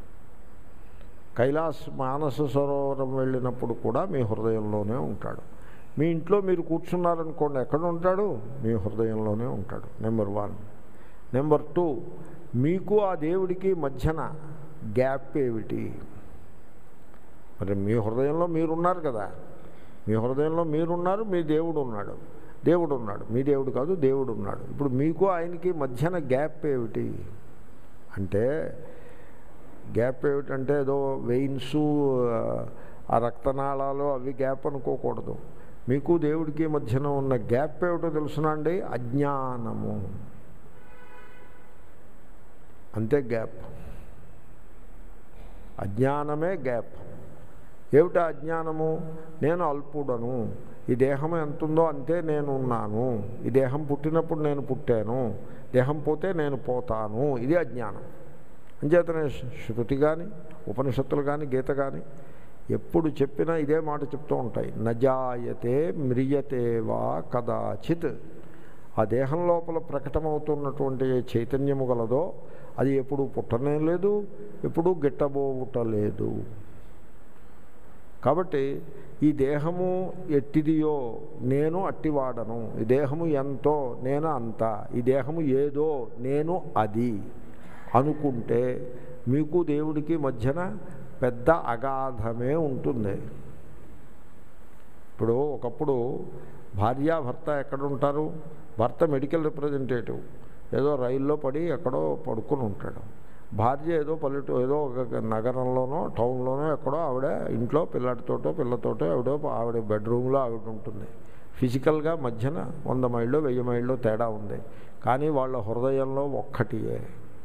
కైలాస్ మానస సరోవరం వెళ్ళినప్పుడు కూడా మీ హృదయంలోనే ఉంటాడు. మీ ఇంట్లో మీరు కూర్చున్నారనుకోండి, ఎక్కడ ఉంటాడు? మీ హృదయంలోనే ఉంటాడు. Number one. నెంబర్ టూ, మీకు ఆ దేవుడికి మధ్యన గ్యాప్ ఏమిటి? మరి మీ హృదయంలో మీరున్నారు కదా, మీ హృదయంలో మీరున్నారు, మీ దేవుడు ఉన్నాడు. దేవుడు ఉన్నాడు, మీ దేవుడు కాదు, దేవుడు ఉన్నాడు. ఇప్పుడు మీకు ఆయనకి మధ్యన గ్యాప్ ఏమిటి అంటే, గ్యాప్ ఏమిటంటే ఏదో వెయిన్సు ఆ రక్తనాళాలు అవి గ్యాప్ అనుకోకూడదు. మీకు దేవుడికి మధ్యన ఉన్న గ్యాప్ ఏమిటో తెలుసునా అండి? అజ్ఞానము. అంతే గ్యాప్. అజ్ఞానమే గ్యాప్. ఏమిటా అజ్ఞానము? నేను అల్పుడను, ఈ దేహం ఎంత ఉందో అంతే నేను ఉన్నాను, ఈ దేహం పుట్టినప్పుడు నేను పుట్టాను, దేహం పోతే నేను పోతాను, ఇది అజ్ఞానం. అంచేతనే శృతి కానీ ఉపనిషత్తులు కానీ గీత కానీ ఎప్పుడు చెప్పినా ఇదే మాట చెప్తూ ఉంటాయి. నజాయతే మ్రియతే వా కదాచిత్. ఆ దేహం లోపల ప్రకటమవుతున్నటువంటి ఏ చైతన్యము గలదో అది ఎప్పుడు పుట్టనే లేదు, ఎప్పుడూ గిట్టబోవుటలేదు. కాబట్టి ఈ దేహము ఎట్టిదియో నేను అట్టివాడను, ఈ దేహము ఎంతో నేను అంత, ఈ దేహము ఏదో నేను అది అనుకుంటే మీకు దేవుడికి మధ్యన పెద్ద అగాధమే ఉంటుంది. ఇప్పుడు ఒకప్పుడు భార్యాభర్త ఎక్కడ ఉంటారు? భర్త మెడికల్ రిప్రజెంటేటివ్, ఏదో రైల్లో పడి ఎక్కడో పడుకుని ఉంటాడు. భార్య ఏదో పల్లెటూ ఏదో ఒక నగరంలోనో టౌన్లోనో ఎక్కడో ఆవిడ ఇంట్లో పిల్లడితోటో పిల్లతోటో ఆవిడ ఆవిడ బెడ్రూమ్లో ఆవిడ ఉంటుంది. ఫిజికల్గా మధ్యన వంద మైళ్ళు వెయ్యి మైళ్ళు తేడా ఉంది, కానీ వాళ్ళ హృదయంలో ఒక్కటియే.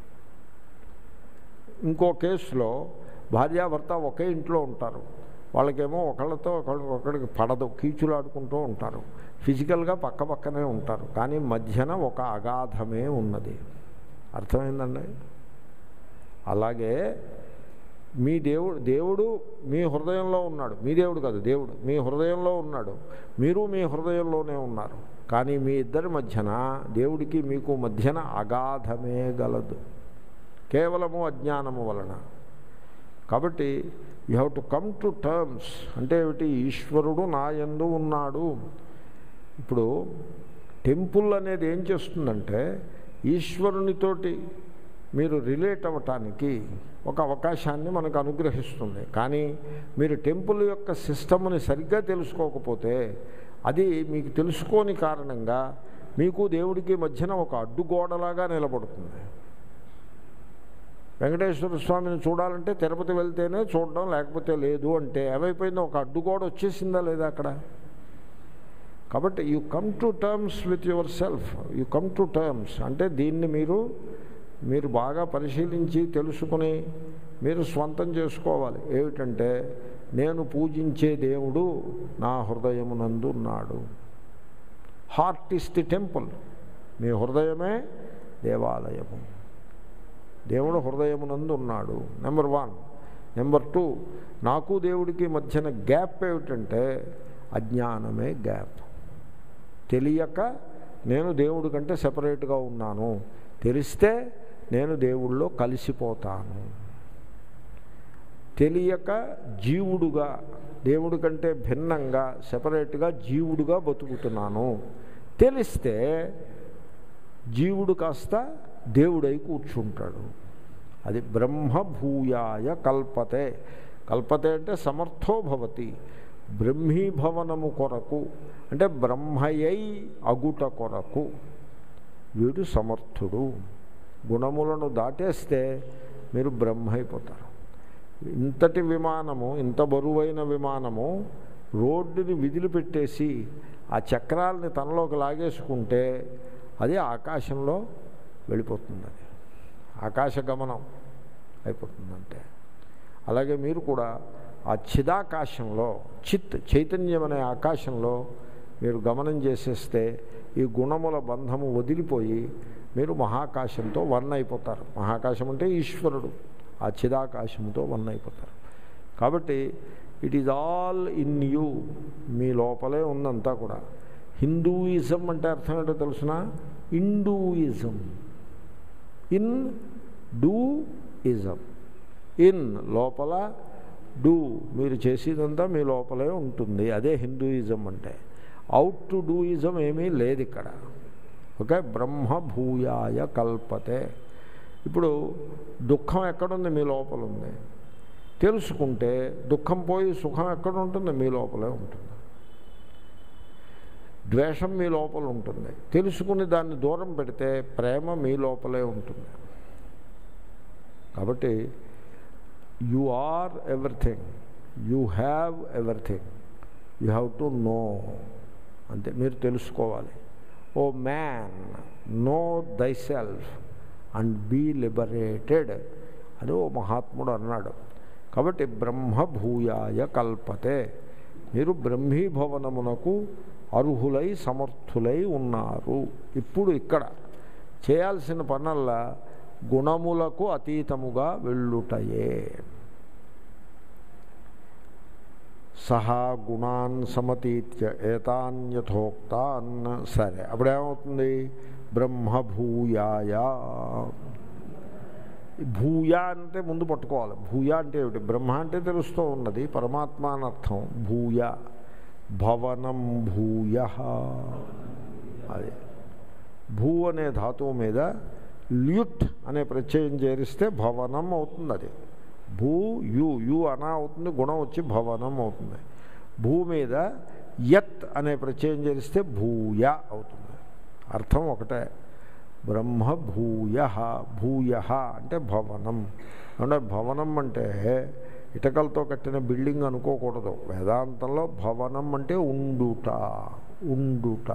ఇంకో కేసులో భార్యాభర్త ఒకే ఇంట్లో ఉంటారు, వాళ్ళకేమో ఒకళ్ళతో ఒకళ్ళకి ఒకరికి పడదు, కీచులాడుకుంటూ ఉంటారు, ఫిజికల్గా పక్క పక్కనే ఉంటారు, కానీ మధ్యన ఒక అగాధమే ఉన్నది. అర్థమైందండి? అలాగే మీ దేవుడు దేవుడు మీ హృదయంలో ఉన్నాడు. మీ దేవుడు కాదు, దేవుడు మీ హృదయంలో ఉన్నాడు, మీరు మీ హృదయంలోనే ఉన్నారు. కానీ మీ ఇద్దరి మధ్యన దేవుడికి మీకు మధ్యన అగాధమే గలదు, కేవలము అజ్ఞానము వలన. కాబట్టి you have to come to terms. అంటే ఏమిటి? ఈశ్వరుడు నా యందు ఉన్నాడు. ఇప్పుడు టెంపుల్ అనేది ఏం చేస్తుందంటే ఈశ్వరునితోటి మీరు రిలేట్ అవ్వటానికి ఒక అవకాశాన్ని మనకు అనుగ్రహిస్తుంది. కానీ మీరు టెంపుల్ యొక్క సిస్టమ్ని సరిగ్గా తెలుసుకోకపోతే అది మీకు తెలుసుకోని కారణంగా మీకు దేవుడికి మధ్యన ఒక అడ్డుగోడలాగా నిలబడుతుంది. వెంకటేశ్వర స్వామిని చూడాలంటే తిరుపతి వెళ్తేనే చూడడం, లేకపోతే లేదు అంటే ఏమైపోయిందో ఒక అడ్డుగోడ వచ్చేసిందా లేదా అక్కడ? కాబట్టి you come to terms with yourself. You come to terms అంటే దీన్ని మీరు మీరు బాగా పరిశీలించి తెలుసుకుని మీరు స్వంతం చేసుకోవాలి. ఏమిటంటే నేను పూజించే దేవుడు నా హృదయమునందు ఉన్నాడు. Heart is the temple. మీ హృదయమే దేవాలయము. దేవుడు హృదయమునందు ఉన్నాడు. Number one. నెంబర్ టూ, నాకు దేవుడికి మధ్యన గ్యాప్ ఏమిటంటే అజ్ఞానమే గ్యాప్. తెలియక నేను దేవుడి కంటే సెపరేట్గా ఉన్నాను, తెలిస్తే నేను దేవుళ్ళో కలిసిపోతాను. తెలియక జీవుడుగా దేవుడి కంటే భిన్నంగా సెపరేట్గా జీవుడుగా బతుకుతున్నాను, తెలిస్తే జీవుడు కాస్త దేవుడై కూర్చుంటాడు. అది బ్రహ్మభూయాయ కల్పతే. కల్పతే అంటే సమర్థో భవతి. బ్రహ్మీభవనము కొరకు అంటే బ్రహ్మయై అగుట కొరకు వీడు సమర్థుడు. గుణములను దాటేస్తే మీరు బ్రహ్మ అయిపోతారు. ఇంతటి విమానము, ఇంత బరువైన విమానము రోడ్డుని విదిలిపెట్టేసి ఆ చక్రాలని తనలోకి లాగేసుకుంటే అది ఆకాశంలో వెళ్ళిపోతుంది. అది ఆకాశగమనం అయిపోతుందంటే అలాగే మీరు కూడా ఆ చిదాకాశంలో, చిత్ చైతన్యం అనే ఆకాశంలో మీరు గమనం చేసేస్తే ఈ గుణముల బంధము వదిలిపోయి మీరు మహాకాశంతో వన్ అయిపోతారు. మహాకాశం అంటే ఈశ్వరుడు. ఆ చిదాకాశంతో వన్ అయిపోతారు. కాబట్టి it is all in you. మీ లోపలే ఉందంతా కూడా. హిందూయిజం అంటే అర్థం ఏంటో తెలుసిన? ఇండూయిజం. In do ism. ఇన్ లోపల, డూ మీరు చేసేదంతా మీ లోపలే ఉంటుంది. అదే హిందూయిజం అంటే. అవుట్ టు డూయిజం ఏమీ లేదు ఇక్కడ. ఓకే. బ్రహ్మభూయాయ కల్పతే. ఇప్పుడు దుఃఖం ఎక్కడుంది? మీ లోపల ఉంది. తెలుసుకుంటే దుఃఖం పోయి సుఖం ఎక్కడ ఉంటుంది? మీ లోపలే ఉంటుంది. ద్వేషం మీ లోపల ఉంటుంది. తెలుసుకుని దాన్ని దూరం పెడితే ప్రేమ మీ లోపలే ఉంటుంది. కాబట్టి you are everything, you have everything, you have to know. అంతే, మీరు తెలుసుకోవాలి. O man, know thyself and be liberated అని ఓ మహాత్ముడు అన్నాడు. కాబట్టి బ్రహ్మభూయాయ కల్పతే. మీరు బ్రహ్మీభవనమునకు అర్హులై సమర్థులై ఉన్నారు. ఇప్పుడు ఇక్కడ చేయాల్సిన పనల్లా గుణములకు అతీతముగా వెళ్ళుటయే. సహా గుణాన్ సమతీత్య ఏతాన్యథోక్తాన్. సరే, అప్పుడేమవుతుంది? బ్రహ్మభూయాయ. భూయా అంటే ముందు పట్టుకోవాలి. భూయా అంటే ఏమిటి? బ్రహ్మ అంటే తెలుస్తూ ఉన్నది, పరమాత్మ అనర్థం. భూయ భవనం భూయ. అది భూ అనే ధాతువు మీద ల్యుట్ అనే ప్రత్యయం చేరిస్తే భవనం అవుతుంది. అది భూ యు యు అనా అవుతుంది, గుణం వచ్చి భవనం అవుతుంది. భూ మీద యత్ అనే ప్రత్యయం చేరిస్తే భూయ అవుతుంది. అర్థం ఒకటే. బ్రహ్మ భూయ. భూయ అంటే భవనం. అంటే భవనం అంటే ఇటకలతో కట్టిన బిల్డింగ్ అనుకోకూడదు. వేదాంతంలో భవనం అంటే ఉండుట. ఉండుట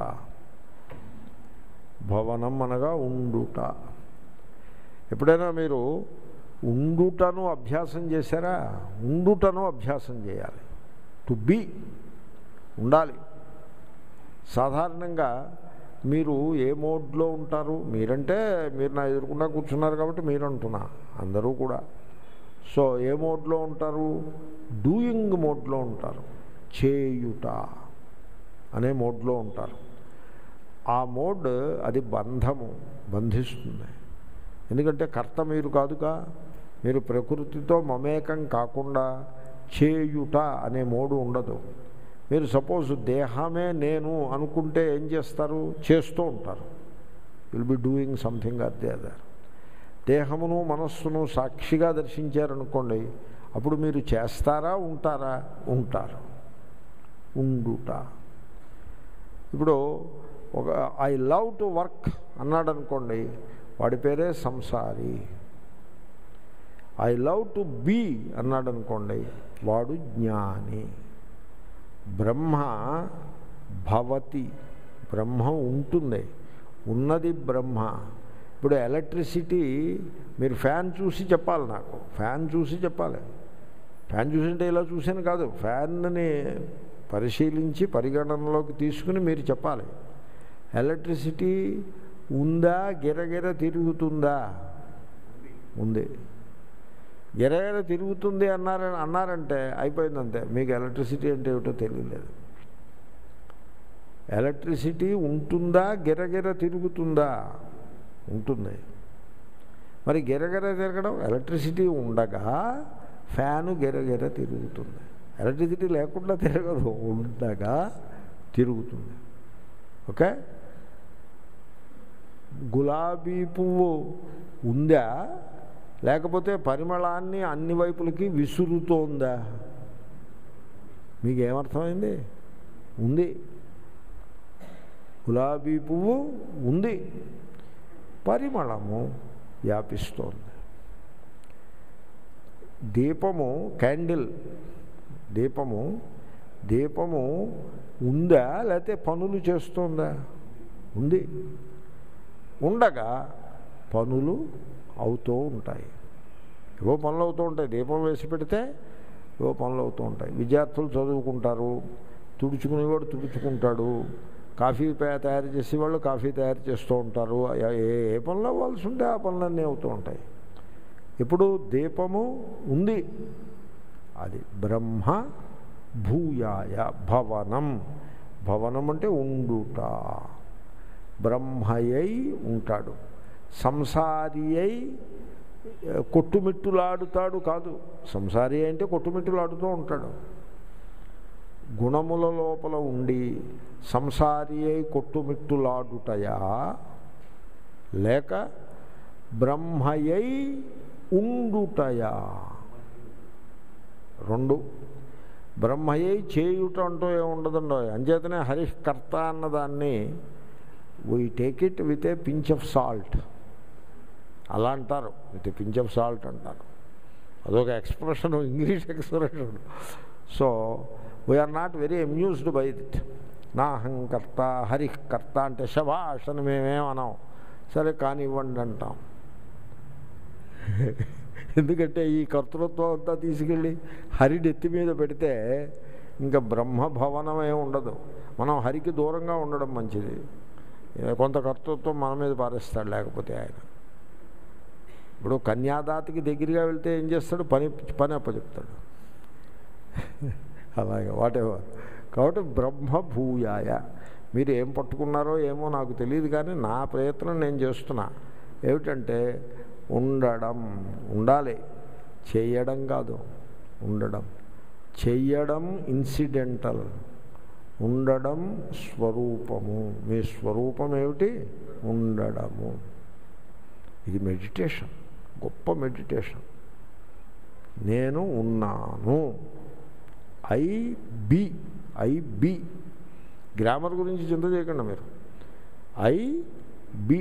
భవనం అనగా ఉండుట. ఎప్పుడైనా మీరు ఉండుటను అభ్యాసం చేశారా? ఉండుటను అభ్యాసం చేయాలి. టు బీ, ఉండాలి. సాధారణంగా మీరు ఏ మోడ్లో ఉంటారు? మీరంటే మీరు నా ఎదురుకుండా కూర్చున్నారు కాబట్టి మీరు అంటున్నా, అందరూ కూడా. సో ఏ మోడ్లో ఉంటారు? డూయింగ్ మోడ్లో ఉంటారు. చేయుట అనే మోడ్లో ఉంటారు. ఆ మోడ్ అది బంధము, బంధిస్తుంది. ఎందుకంటే కర్త మీరు కాదుగా. మీరు ప్రకృతితో మమేకం కాకుండా చేయుట అనే మోడు ఉండదు. మీరు సపోజ్ దేహమే నేను అనుకుంటే ఏం చేస్తారు? చేస్తూ ఉంటారు. Will be doing something or the other. దేహమును మనస్సును సాక్షిగా దర్శించారనుకోండి, అప్పుడు మీరు చేస్తారా ఉంటారా? ఉంటారు. ఉండుట. ఇప్పుడు ఒక ఐ లవ్ టు వర్క్ అన్నాడు అనుకోండి, వాడి పేరే సంసారి. ఐ లవ్ టు బీ అన్నాడు అనుకోండి, వాడు జ్ఞాని. బ్రహ్మ భవతి, బ్రహ్మ ఉంటుంది, ఉన్నది బ్రహ్మ. ఇప్పుడు ఎలక్ట్రిసిటీ మీరు ఫ్యాన్ చూసి చెప్పాలి. నాకు ఫ్యాన్ చూసి చెప్పాలి. ఫ్యాన్ చూసింటే ఇలా చూసాను కాదు, ఫ్యాన్ని పరిశీలించి పరిగణనలోకి తీసుకుని మీరు చెప్పాలి. ఎలక్ట్రిసిటీ ఉందా? గిరగిర తిరుగుతుందా? ఉంది. గిరగిర తిరుగుతుంది అన్నారని అన్నారంటే అయిపోయిందంతే. మీకు ఎలక్ట్రిసిటీ అంటే ఏమిటో తెలియలేదు. ఎలక్ట్రిసిటీ ఉంటుందా? గిరగిర తిరుగుతుందా? ఉంటుంది. మరి గిరగిర తిరగడం, ఎలక్ట్రిసిటీ ఉండగా ఫ్యాను గిరగిర తిరుగుతుంది. ఎలక్ట్రిసిటీ లేకుండా తిరగదు, ఉండగా తిరుగుతుంది. ఓకే. గులాబీ పువ్వు ఉందా, లేకపోతే పరిమళాన్ని అన్ని వైపులకి విసురుతోందా? మీకు ఏమర్థమైంది? ఉంది. గులాబీ పువ్వు ఉంది, పరిమళము వ్యాపిస్తోంది. దీపము, క్యాండిల్, దీపము దీపము ఉందా లేకపోతే పనులు చేస్తోందా? ఉంది. ఉండగా పనులు అవుతూ ఉంటాయి. ఏవో పనులు అవుతూ ఉంటాయి. దీపం వేసి పెడితే ఏవో పనులు అవుతూ ఉంటాయి. విద్యార్థులు చదువుకుంటారు, తుడుచుకునేవాడు తుడుచుకుంటాడు, కాఫీ తయారు చేసేవాళ్ళు కాఫీ తయారు చేస్తూ ఉంటారు. ఏ ఏ పనులు అవ్వాల్సి ఉంటే ఆ పనులన్నీ అవుతూ ఉంటాయి. ఇప్పుడు దీపము ఉంది, అది బ్రహ్మ భూయాయ భవనం. భవనం అంటే ఉండుట. బ్రహ్మయ్యై ఉంటాడు. సంసారి అయి కొట్టుమిట్టులాడుతాడు కాదు. సంసారి అంటే కొట్టుమిట్టులాడుతూ ఉంటాడు. గుణముల లోపల ఉండి సంసారి అయి కొట్టుమిట్టులాడుటయా, లేక బ్రహ్మయ్యై ఉండుటయా? రెండు. బ్రహ్మయ్యై చేయుట అంటూ ఏముండదండో. అంచేతనే హరికర్త అన్నదాన్ని we take it with a pinch of salt. అలా అంటారు, with a pinch of salt అంటారు. అదొక expression, English expression. So we're not very amused by it. నా అహంకర్త హరికర్త అంటే శభాష్ అని మేమేమన్నాం. సరే కానివ్వండి అంటాం. ఎందుకంటే ఈ కర్తృత్వం అంతా తీసుకెళ్ళి హరి నెత్తి మీద పెడితే ఇంకా బ్రహ్మభవనమే ఉండదు. మనం హరికి దూరంగా ఉండడం మంచిది. కొంత కర్తృత్వం మన మీద పారేస్తాడు లేకపోతే ఆయన. ఇప్పుడు కన్యాదాతకి దగ్గరగా వెళ్తే ఏం చేస్తాడు? పని పని అప్పచెప్తాడు. అలాగే వాటెవర్. కాబట్టి బ్రహ్మభూయాయ, మీరు ఏం పట్టుకున్నారో ఏమో నాకు తెలియదు, కానీ నా ప్రయత్నం నేను చేస్తున్నా. ఏమిటంటే ఉండడం, ఉండాలి, చేయడం కాదు, ఉండడం. చెయ్యడం ఇన్సిడెంటల్, ఉండడం స్వరూపము. మీ స్వరూపం ఏమిటి? ఉండడము. ఇది మెడిటేషన్, గొప్ప మెడిటేషన్. నేను ఉన్నాను, I be, I be. Grammar గురించి చింత చేయకండి మీరు. ఐ బి,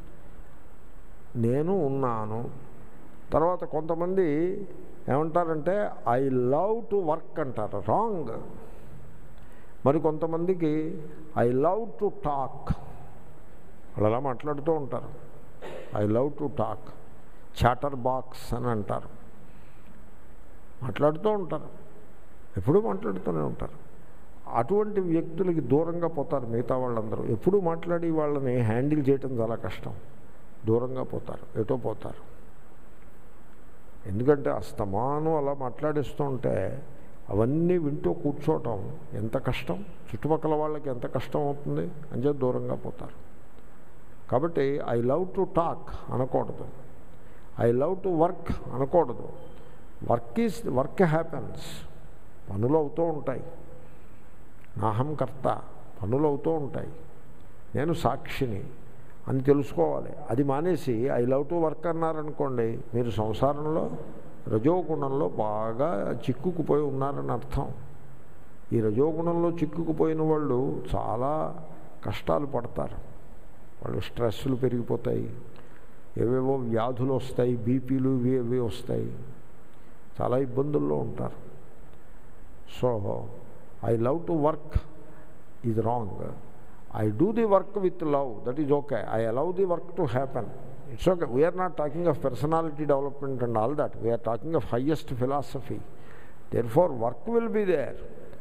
నేను ఉన్నాను. తర్వాత కొంతమంది ఏమంటారంటే ఐ లవ్ టు వర్క్ అంటారు, రాంగ్. మరి కొంతమందికి ఐ లవ్ టు టాక్, వాళ్ళు అలా మాట్లాడుతూ ఉంటారు. I love to talk, chatterbox అని అంటారు. మాట్లాడుతూ ఉంటారు, ఎప్పుడూ మాట్లాడుతూనే ఉంటారు. అటువంటి వ్యక్తులకి దూరంగా పోతారు మిగతా వాళ్ళందరూ. ఎప్పుడూ మాట్లాడి వాళ్ళని హ్యాండిల్ చేయటం చాలా కష్టం. దూరంగా పోతారు, ఎటో పోతారు. ఎందుకంటే అస్తమానం అలా మాట్లాడిస్తూ ఉంటే అవన్నీ వింటూ కూర్చోవటం ఎంత కష్టం, చుట్టుపక్కల వాళ్ళకి ఎంత కష్టం అవుతుంది అని చెప్పి దూరంగా పోతారు. కాబట్టి ఐ లవ్ టు టాక్ అనకూడదు, ఐ లవ్ టు వర్క్ అనకూడదు. వర్క్ ఈజ్ వర్క్ హ్యాపెన్స్, పనులు అవుతూ ఉంటాయి. నాహం కర్త, పనులు అవుతూ ఉంటాయి. నేను సాక్షిని అని తెలుసుకోవాలి. అది మానేసి ఐ లవ్ టు వర్క్ అన్నారనుకోండి, మీరు సంసారంలో రజోగుణంలో బాగా చిక్కుకుపోయి ఉన్నారని అర్థం. ఈ రజోగుణంలో చిక్కుకుపోయిన వాళ్ళు చాలా కష్టాలు పడతారు. వాళ్ళు స్ట్రెస్సులు పెరిగిపోతాయి, ఏవేవో వ్యాధులు వస్తాయి, బీపీలు ఇవి ఇవి వస్తాయి, చాలా ఇబ్బందుల్లో ఉంటారు. So I love to work is wrong. I do the work with love, that is okay. I allow the work to happen. It's okay. We are not talking of personality development and all that. We are talking of highest philosophy. Therefore, work will be there.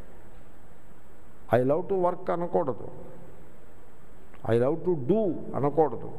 I love to work anakodadu. I love to do anakodadu.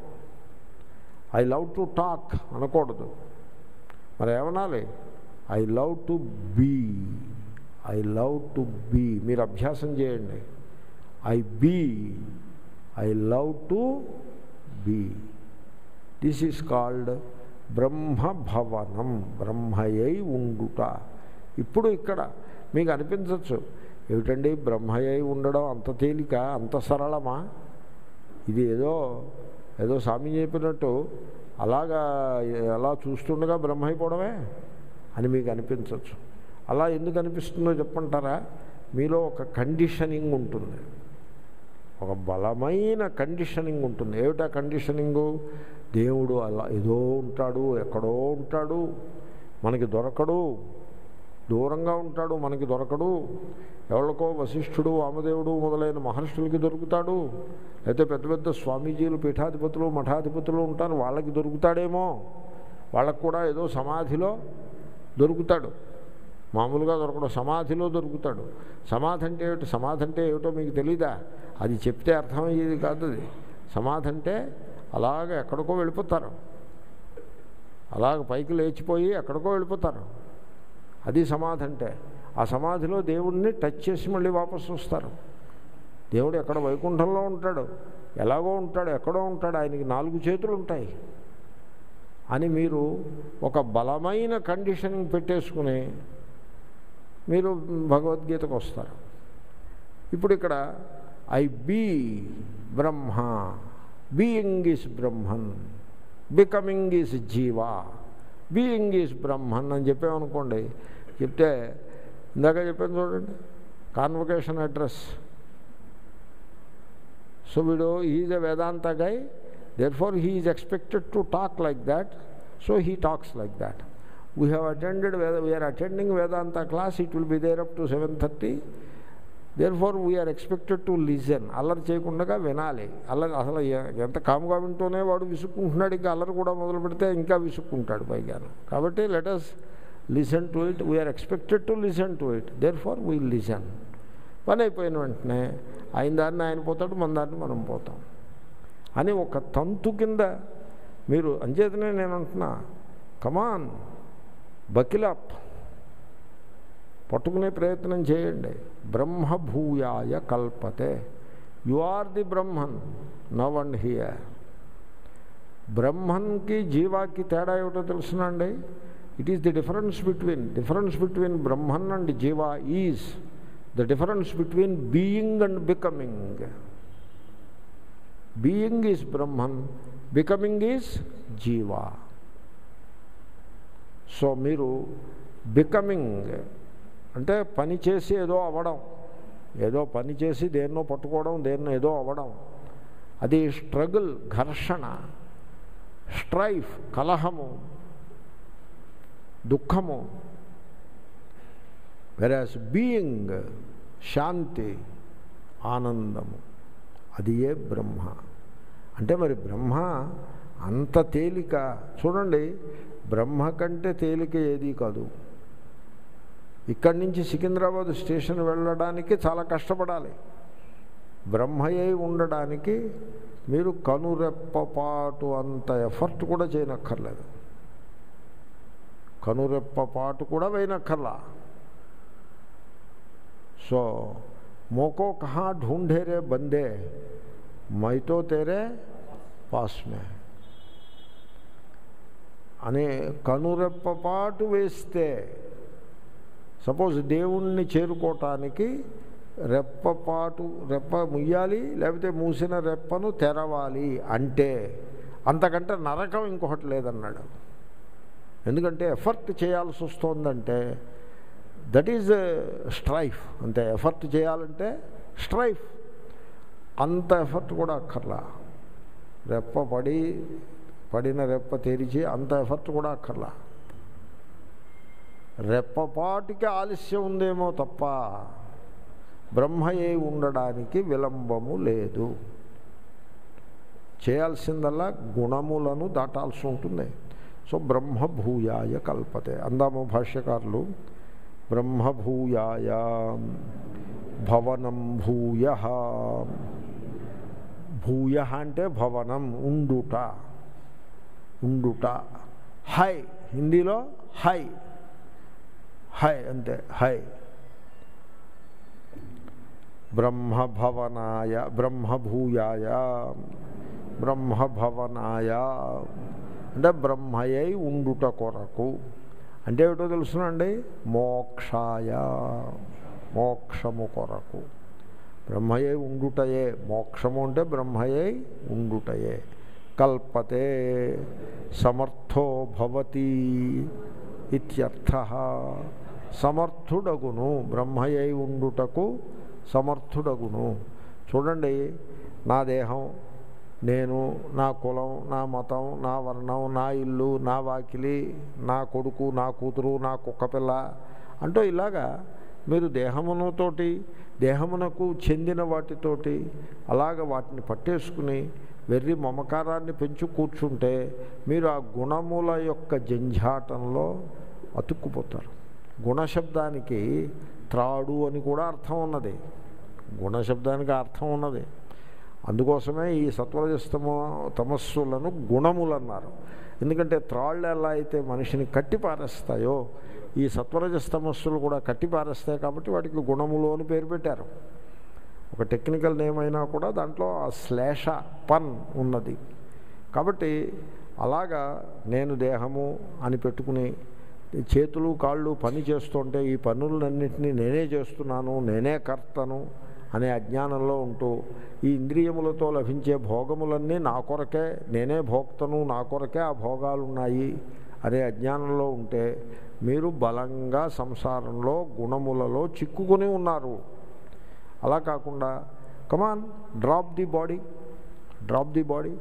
I love to talk anakodadu. Mari emanali? I love to be. I love to be. Meer abhyasam cheyandi. I be, I love to be. This is called Brahma Bhavanam, బ్రహ్మయై ఉండుట. ఇప్పుడు ఇక్కడ మీకు అనిపించవచ్చు, ఏమిటండి బ్రహ్మయై ఉండడం అంత తేలిక, అంత సరళమా? ఇది ఏదో ఏదో స్వామి చెప్పినట్టు అలాగా అలా చూస్తుండగా బ్రహ్మ అయిపోవడమే అని మీకు అనిపించవచ్చు. అలా ఎందుకు అనిపిస్తుందో చెప్పంటారా? మీలో ఒక కండిషనింగ్ ఉంటుంది, ఒక బలమైన కండిషనింగ్ ఉంటుంది. ఏమిటా కండిషనింగు? దేవుడు అలా ఏదో ఉంటాడు, ఎక్కడో ఉంటాడు, మనకి దొరకడు, దూరంగా ఉంటాడు, మనకి దొరకడు. ఎవరికో వశిష్ఠుడు, వామదేవుడు మొదలైన మహర్షులకి దొరుకుతాడు, అయితే పెద్ద పెద్ద స్వామీజీలు, పీఠాధిపతులు, మఠాధిపతులు ఉంటారు, వాళ్ళకి దొరుకుతాడేమో, వాళ్ళకు కూడా ఏదో సమాధిలో దొరుకుతాడు. మామూలుగా దొరకడు, సమాధిలో దొరుకుతాడు. సమాధి అంటే ఏమిటి? సమాధి అంటే ఏమిటో మీకు తెలీదా? అది చెప్తే అర్థమయ్యేది కాదు. అది సమాధి అంటే అలాగ ఎక్కడికో వెళ్ళిపోతారు, అలాగ పైకి లేచిపోయి ఎక్కడికో వెళ్ళిపోతారు, అది సమాధి అంటే. ఆ సమాధిలో దేవుడిని టచ్ చేసి మళ్ళీ వాపసు వస్తారు. దేవుడు ఎక్కడ వైకుంఠంలో ఉంటాడు, ఎలాగో ఉంటాడు, ఎక్కడో ఉంటాడు, ఆయనకి నాలుగు చేతులు ఉంటాయి అని మీరు ఒక బలమైన కండిషనింగ్ పెట్టేసుకుని మీరు భగవద్గీతకు వస్తారు. ఇప్పుడు ఇక్కడ I be Brahma, being is Brahman, becoming is jiva, being is Brahman అని చెప్పామనుకోండి. చెప్తే ఇందాక చెప్పాను చూడండి, కాన్వకేషన్ అడ్రస్. సో వీడు he is a Vedanta guy, therefore he is expected to talk like that, so he talks like that. We have attended, we are attending Vedanta class, it will be there up to seven thirty. Therefore, we are expected to listen. అల్లరి చేయకుండా వినాలి. అల్లరి అసలు ఎంత కాముగా వింటూనే వాడు విసుక్కుంటున్నాడు, ఇంకా అల్లరి కూడా మొదలు పెడితే ఇంకా విసుక్కుంటాడు పైగా. కాబట్టి let us listen to it. We are expected to listen to it. Therefore, we listen. పని అయిపోయిన వెంటనే ఆయన దారిని ఆయన పోతాడు, మన దారిని మనం పోతాం అని ఒక తంతు కింద మీరు. అంచేతనే నేను అంటున్నా, కమాన్, బకిల్ అప్, పట్టుకునే ప్రయత్నం చేయండి. బ్రహ్మభూయాయ కల్పతే. You are the Brahman now and here. బ్రహ్మన్కి జీవాకి తేడా ఏమిటో తెలుసునండి. It is the difference between difference between Brahman and jiva is the difference between being and becoming. Being is Brahman, becoming is jiva. So మీరు బికమింగ్ అంటే పని చేసి ఏదో అవ్వడం, ఏదో పని చేసి దేన్నో పట్టుకోవడం, దేన్నో ఏదో అవ్వడం, అది స్ట్రగుల్, ఘర్షణ, స్ట్రైఫ్, కలహము, దుఃఖము. వెరాస్ బీయింగ్ శాంతి, ఆనందము, అది ఏ బ్రహ్మ. అంటే మరి బ్రహ్మ అంత తేలిక చూడండి. బ్రహ్మ కంటే తేలిక ఏదీ కాదు. ఇక్కడి నుంచి సికింద్రాబాద్ స్టేషన్ వెళ్ళడానికి చాలా కష్టపడాలి. బ్రహ్మయ్య ఉండడానికి మీరు కనురెప్పపాటు అంత ఎఫర్ట్ కూడా చేయనక్కర్లేదు. కనురెప్పపాటు కూడా వేయనక్కర్లా. సో మోకో కహా ఢూంఢే రే బందే, మైతో తేరే పాస్మే అనే కనురెప్పపాటు వేస్తే, సపోజ్ దేవుణ్ణి చేరుకోవటానికి రెప్పపాటు రెప్ప ముయ్యాలి, లేకపోతే మూసిన రెప్పను తెరవాలి అంటే అంతకంటే నరకం ఇంకొకటి లేదన్నాడు. ఎందుకంటే ఎఫర్ట్ చేయాల్సి వస్తుందంటే దట్ ఈజ్ స్ట్రైఫ్. అంతే, ఎఫర్ట్ చేయాలంటే స్ట్రైఫ్. అంత ఎఫర్ట్ కూడా అక్కర్లా. రెప్ప పడి పడిన రెప్ప తెరిచి అంత ఎఫర్ట్ కూడా అక్కర్లా. రెప్పపాటికి ఆలస్యం ఉందేమో తప్ప బ్రహ్మయే ఉండడానికి విలంబము లేదు. చేయాల్సిందల్లా గుణములను దాటాల్సి ఉంటుంది. సో బ్రహ్మభూయాయ కల్పతే అందాము భాష్యకారులు. బ్రహ్మభూయాయ భవనం భూయ. భూయ అంటే భవనం, ఉండుట. ఉండుట హై, హిందీలో హై హై అంతే, హై. బ్రహ్మభవనాయ బ్రహ్మభూయాయ బ్రహ్మభవనాయ అంటే బ్రహ్మయై ఉండుట కొరకు. అంటే ఏమిటో తెలుసునండి, మోక్షాయ, మోక్షము కొరకు. బ్రహ్మయై ఉండుటయే మోక్షము అంటే బ్రహ్మయై ఉండుటయే. కల్పతే సమర్థో భవతి ఇత్యర్థః. సమర్థుడగును, బ్రహ్మయై ఉండుటకు సమర్థుడగును. చూడండి, నా దేహం, నేను, నా కులం, నా మతం, నా వర్ణం, నా ఇల్లు, నా వాకిలి, నా కొడుకు, నా కూతురు, నా కుక్కపిల్ల అంటూ ఇలాగా మీరు దేహమునతోటి, దేహమునకు చెందిన వాటితోటి అలాగ వాటిని పట్టేసుకుని వెర్రి మమకారాన్ని పెంచు కూర్చుంటే మీరు ఆ గుణముల యొక్క జంఝాటంలో అతుక్కుపోతారు. గుణశబ్దానికి త్రాడు అని కూడా అర్థం ఉన్నది. గుణశబ్దానికి అర్థం ఉన్నది. అందుకోసమే ఈ సత్వరజస్తమో తమస్సులను గుణములు అన్నారు. ఎందుకంటే త్రాళ్ళు ఎలా అయితే మనిషిని కట్టిపారేస్తాయో ఈ సత్వరజస్తమస్సులు కూడా కట్టిపారేస్తాయి. కాబట్టి వాటికి గుణములు అని పేరు పెట్టారు. ఒక టెక్నికల్ నేమ్ అయినా కూడా దాంట్లో ఆ శ్లేష పన్ ఉన్నది. కాబట్టి అలాగా నేను దేహము అని పెట్టుకుని చేతులు కాళ్ళు పని చేస్తుంటే ఈ పనులన్నింటినీ నేనే చేస్తున్నాను, నేనే కర్తను అనే అజ్ఞానంలో ఉంటూ ఈ ఇంద్రియములతో లభించే భోగములన్నీ నా కొరకే, నేనే భోక్తను, నా కొరకే ఆ భోగాలు ఉన్నాయి అనే అజ్ఞానంలో ఉంటే మీరు బలంగా సంసారంలో గుణములలో చిక్కుకొని ఉన్నారు. అలా కాకుండా come on drop the body, drop the body.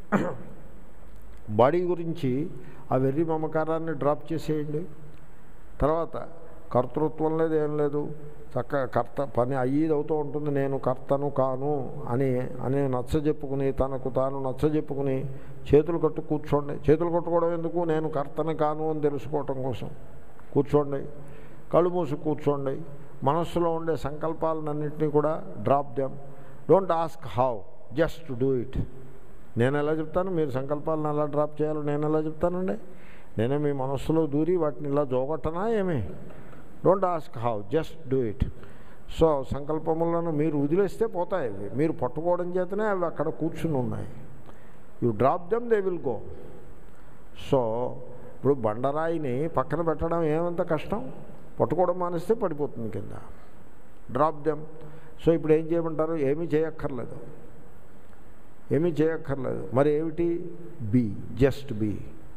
Body గురించి ఆ వెర్రి మమకారాన్ని డ్రాప్ చేసేయండి. తర్వాత కర్తృత్వం లేదు, ఏం లేదు, చక్కగా కర్త పని అయ్యేది అవుతూ ఉంటుంది. నేను కర్తను కాను అని అని నచ్చజెప్పుకుని, తనకు తాను నచ్చజెప్పుకుని చేతులు కట్టు కూర్చోండి. చేతులు కట్టుకోవడం ఎందుకు? నేను కర్తను కాను అని తెలుసుకోవటం కోసం కూర్చోండి. కళ్ళు మూసి కూర్చోండి. మనస్సులో ఉండే సంకల్పాలన్నింటినీ కూడా drop them. Don't ask how, just do it. నేను ఎలా చెప్తాను మీరు సంకల్పాలను ఎలా డ్రాప్ చేయాలో? నేను ఎలా చెప్తానండి? నేనే మీ మనస్సులో దూరి వాటిని ఇలా జోగొట్టనా ఏమి? Don't ask how, just do it. So సంకల్పములను మీరు వదిలేస్తే పోతాయి అవి, మీరు పట్టుకోవడం చేతనే అవి అక్కడ కూర్చుని ఉన్నాయి. You drop them, they will go. So ఇప్పుడు బండరాయిని పక్కన పెట్టడం ఏమంత కష్టం, పట్టుకోవడం మానేస్తే పడిపోతుంది కింద. Drop them. సో ఇప్పుడు ఏం చేయమంటారు? ఏమీ చేయక్కర్లేదు, ఏమీ చేయక్కర్లేదు. మరి ఏమిటి? Be, just be.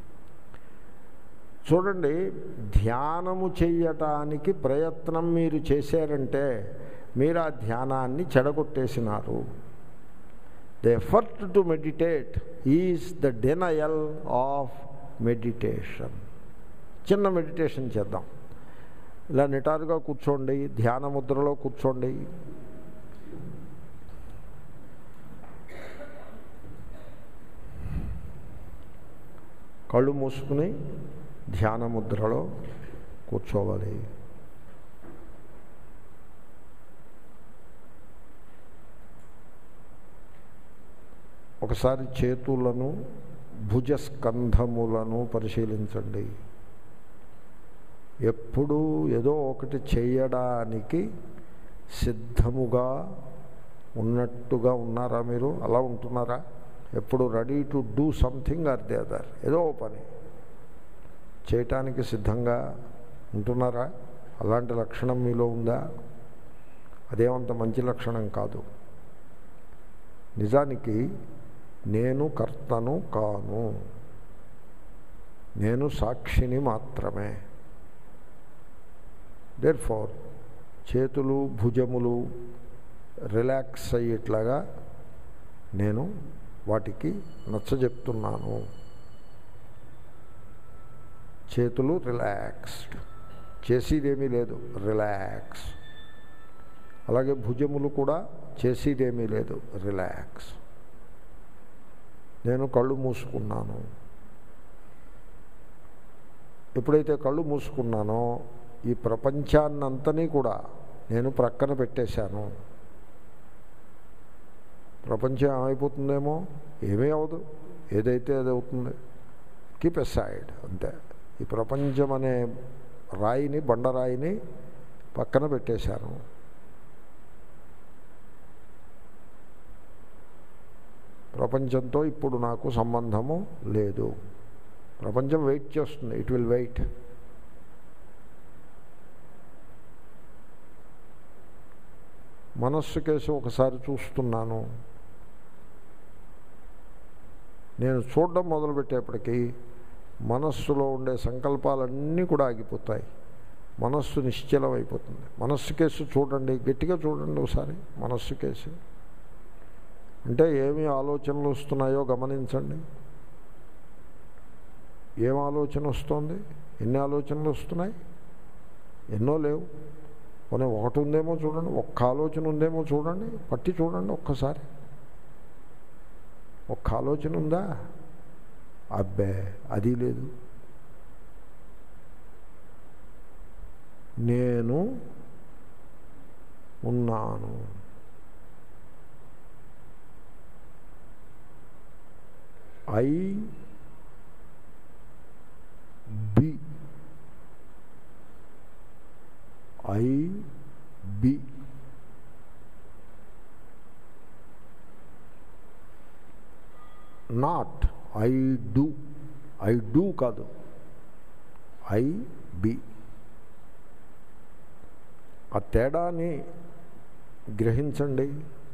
చూడండి, ధ్యానము చెయ్యటానికి ప్రయత్నం మీరు చేశారంటే మీరు ఆ ధ్యానాన్ని చెడగొట్టేసినారు. The effort to meditate is the denial of meditation. చిన్న మెడిటేషన్ చేద్దాం. ఇలా నిటారుగా కూర్చోండి, ధ్యాన ముద్రలో కూర్చోండి. కళ్ళు మూసుకుని ధ్యాన ముద్రలో కూర్చోవాలి. ఒకసారి చేతులను, భుజస్కంధములను పరిశీలించండి. ఎప్పుడూ ఏదో ఒకటి చేయడానికి సిద్ధముగా ఉన్నట్టుగా ఉన్నారా మీరు? అలా ఉంటున్నారా? ఎప్పుడు ready to do something or the other, ఏదో పని చేయటానికి సిద్ధంగా ఉంటున్నారా? అలాంటి లక్షణం మీలో ఉందా? అదేమంత మంచి లక్షణం కాదు. నిజానికి నేను కర్తను కాను, నేను సాక్షిని మాత్రమే. దేర్ఫోర్ చేతులు, భుజములు రిలాక్స్ అయ్యేట్లాగా నేను వాటికి నచ్చజెప్తున్నాను. చేతులు రిలాక్స్డ్, చేసేదేమీ లేదు, రిలాక్స్. అలాగే భుజములు కూడా చేసేదేమీ లేదు, రిలాక్స్. నేను కళ్ళు మూసుకున్నాను. ఎప్పుడైతే కళ్ళు మూసుకున్నానో ఈ ప్రపంచాన్నంతని కూడా నేను ప్రక్కన పెట్టేశాను. ప్రపంచం ఏమైపోతుందేమో, ఏమీ అవదు, ఏదైతే అది అవుతుంది. కీప్ ఎసైడ్, అంతే. ఈ ప్రపంచం అనే రాయిని, బండరాయిని పక్కన పెట్టేశాను. ప్రపంచంతో ఇప్పుడు నాకు సంబంధము లేదు. ప్రపంచం వెయిట్ చేస్తుంది, ఇట్ విల్ వెయిట్. మనస్సు కేసు ఒకసారి చూస్తున్నాను. నేను చూడడం మొదలుపెట్టేప్పటికీ మనస్సులో ఉండే సంకల్పాలన్నీ కూడా ఆగిపోతాయి. మనస్సు నిశ్చలం అయిపోతుంది. మనస్సు కేసు చూడండి, గట్టిగా చూడండి ఒకసారి. మనస్సు కేసు అంటే ఏమి ఆలోచనలు వస్తున్నాయో గమనించండి. ఏం ఆలోచన వస్తుంది? ఎన్ని ఆలోచనలు వస్తున్నాయి? ఎన్నో లేవు. పోనీ ఒకటి ఉందేమో చూడండి, ఒక్క ఆలోచన ఉందేమో చూడండి, పట్టి చూడండి ఒక్కసారి. ఒక్క ఆలోచన ఉందా? అబ్బే, అది లేదు. నేను ఉన్నాను. I be, I be. Not I do. I do కాదు, ఐ బి. ఆ తేడాని గ్రహించండి.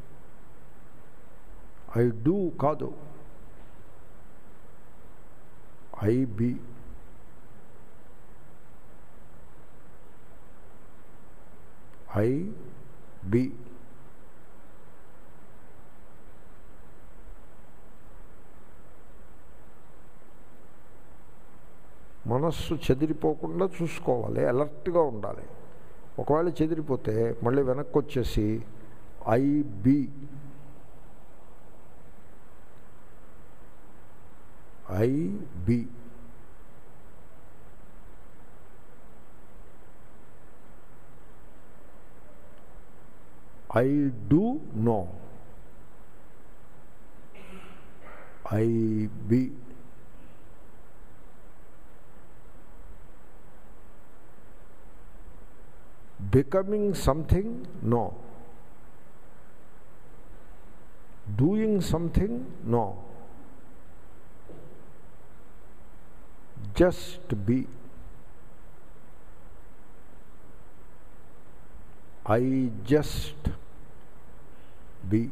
ఐ డూ కాదు, ఐ బి. I be. మనస్సు చెదిరిపోకుండా చూసుకోవాలి, అలర్ట్గా ఉండాలి. ఒకవేళ చెదిరిపోతే మళ్ళీ వెనక్కి వచ్చేసి I be, I be. I do no, I be. Becoming something no, doing something no, just be. I just be.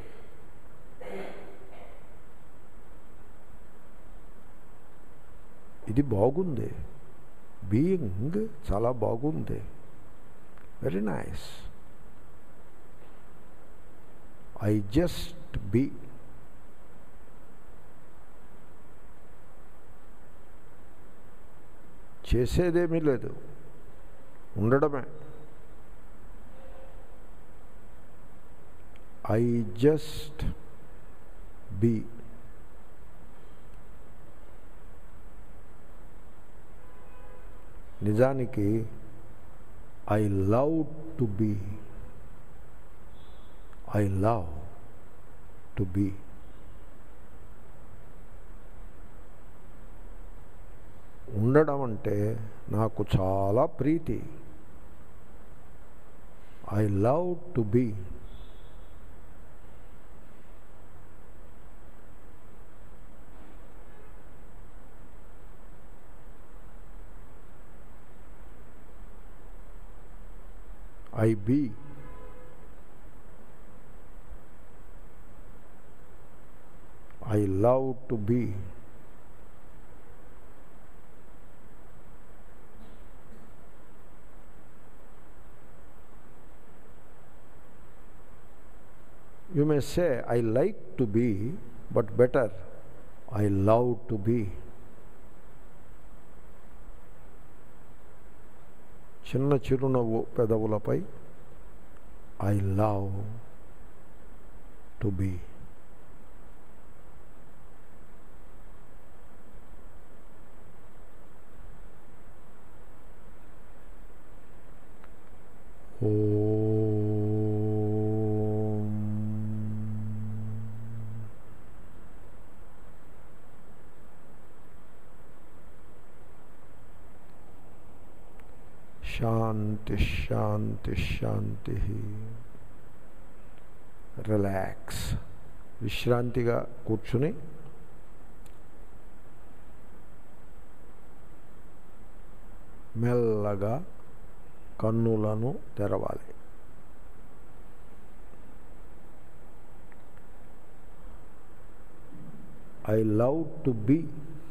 ఇది బాగుంది, బీయింగ్ చాలా బాగుంది, very nice. I just be. చేసేదేమీ లేదు, ఉండడమే. I just be. నిజానికి I love to be. I love to be. ఉండడం అంటే నాకు చాలా ప్రీతి. I love to be. I be. I love to be. You may say, I like to be, but better, I love to be. చిన్న చిరునవ్వు పెదవులపై ఐ లవ్ టు బీ. శాంతి శాంతి శాంతి. రిలాక్స్. విశ్రాంతిగా కూర్చుని మెల్లగా కన్నులను తెరవాలి. I love to be.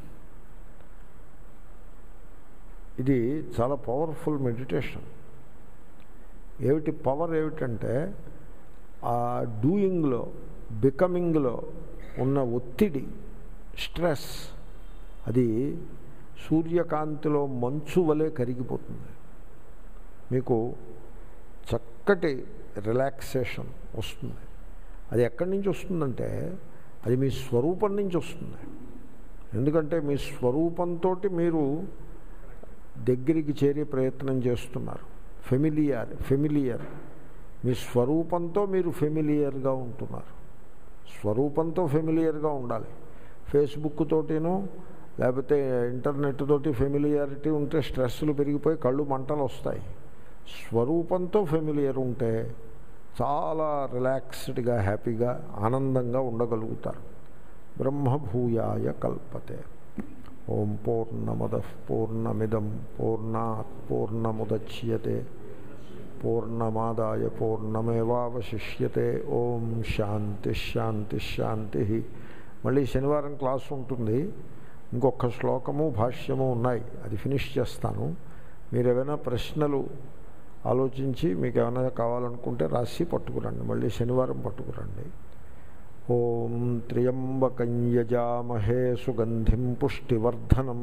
ఇది చాలా పవర్ఫుల్ మెడిటేషన్. ఏమిటి పవర్ ఏమిటంటే ఆ డూయింగ్లో, బికమింగ్లో ఉన్న ఒత్తిడి, స్ట్రెస్, అది సూర్యకాంతిలో మంచు వలె కరిగిపోతుంది. మీకు చక్కటి రిలాక్సేషన్ వస్తుంది. అది ఎక్కడి నుంచి వస్తుందంటే అది మీ స్వరూపం నుంచి వస్తుంది. ఎందుకంటే మీ స్వరూపంతో మీరు దగ్గరికి చేరే ప్రయత్నం చేస్తున్నారు. ఫెమిలియర్ ఫెమిలియర్ మీ స్వరూపంతో మీరు ఫెమిలియర్గా ఉంటున్నారు. స్వరూపంతో ఫెమిలియర్గా ఉండాలి. ఫేస్బుక్ తోటినో లేకపోతే ఇంటర్నెట్ తోటి ఫెమిలియారిటీ ఉంటే స్ట్రెస్లు పెరిగిపోయి కళ్ళు మంటలు వస్తాయి. స్వరూపంతో ఫెమిలియర్ ఉంటే చాలా రిలాక్స్డ్గా, హ్యాపీగా, ఆనందంగా ఉండగలుగుతారు. బ్రహ్మభూయాయ కల్పతే. ఓం పూర్ణమదః పూర్ణమిదం పూర్ణాత్ పూర్ణముదచ్యతే పూర్ణమాదాయ పూర్ణమేవావశిష్యతే. ఓం శాంతి శాంతి శాంతి. మళ్ళీ శనివారం క్లాసు ఉంటుంది. ఇంకొక శ్లోకము భాష్యము ఉన్నాయి, అది ఫినిష్ చేస్తాను. మీరు ఏమైనా ప్రశ్నలు ఆలోచించి మీకు ఏమైనా కావాలనుకుంటే రాసి పట్టుకురండి. మళ్ళీ శనివారం పట్టుకురండి. ఓం త్ర్యంబకం యజామహే సుగంధిం పుష్టివర్ధనం.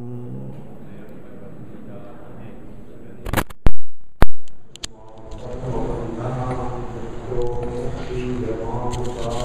ఓం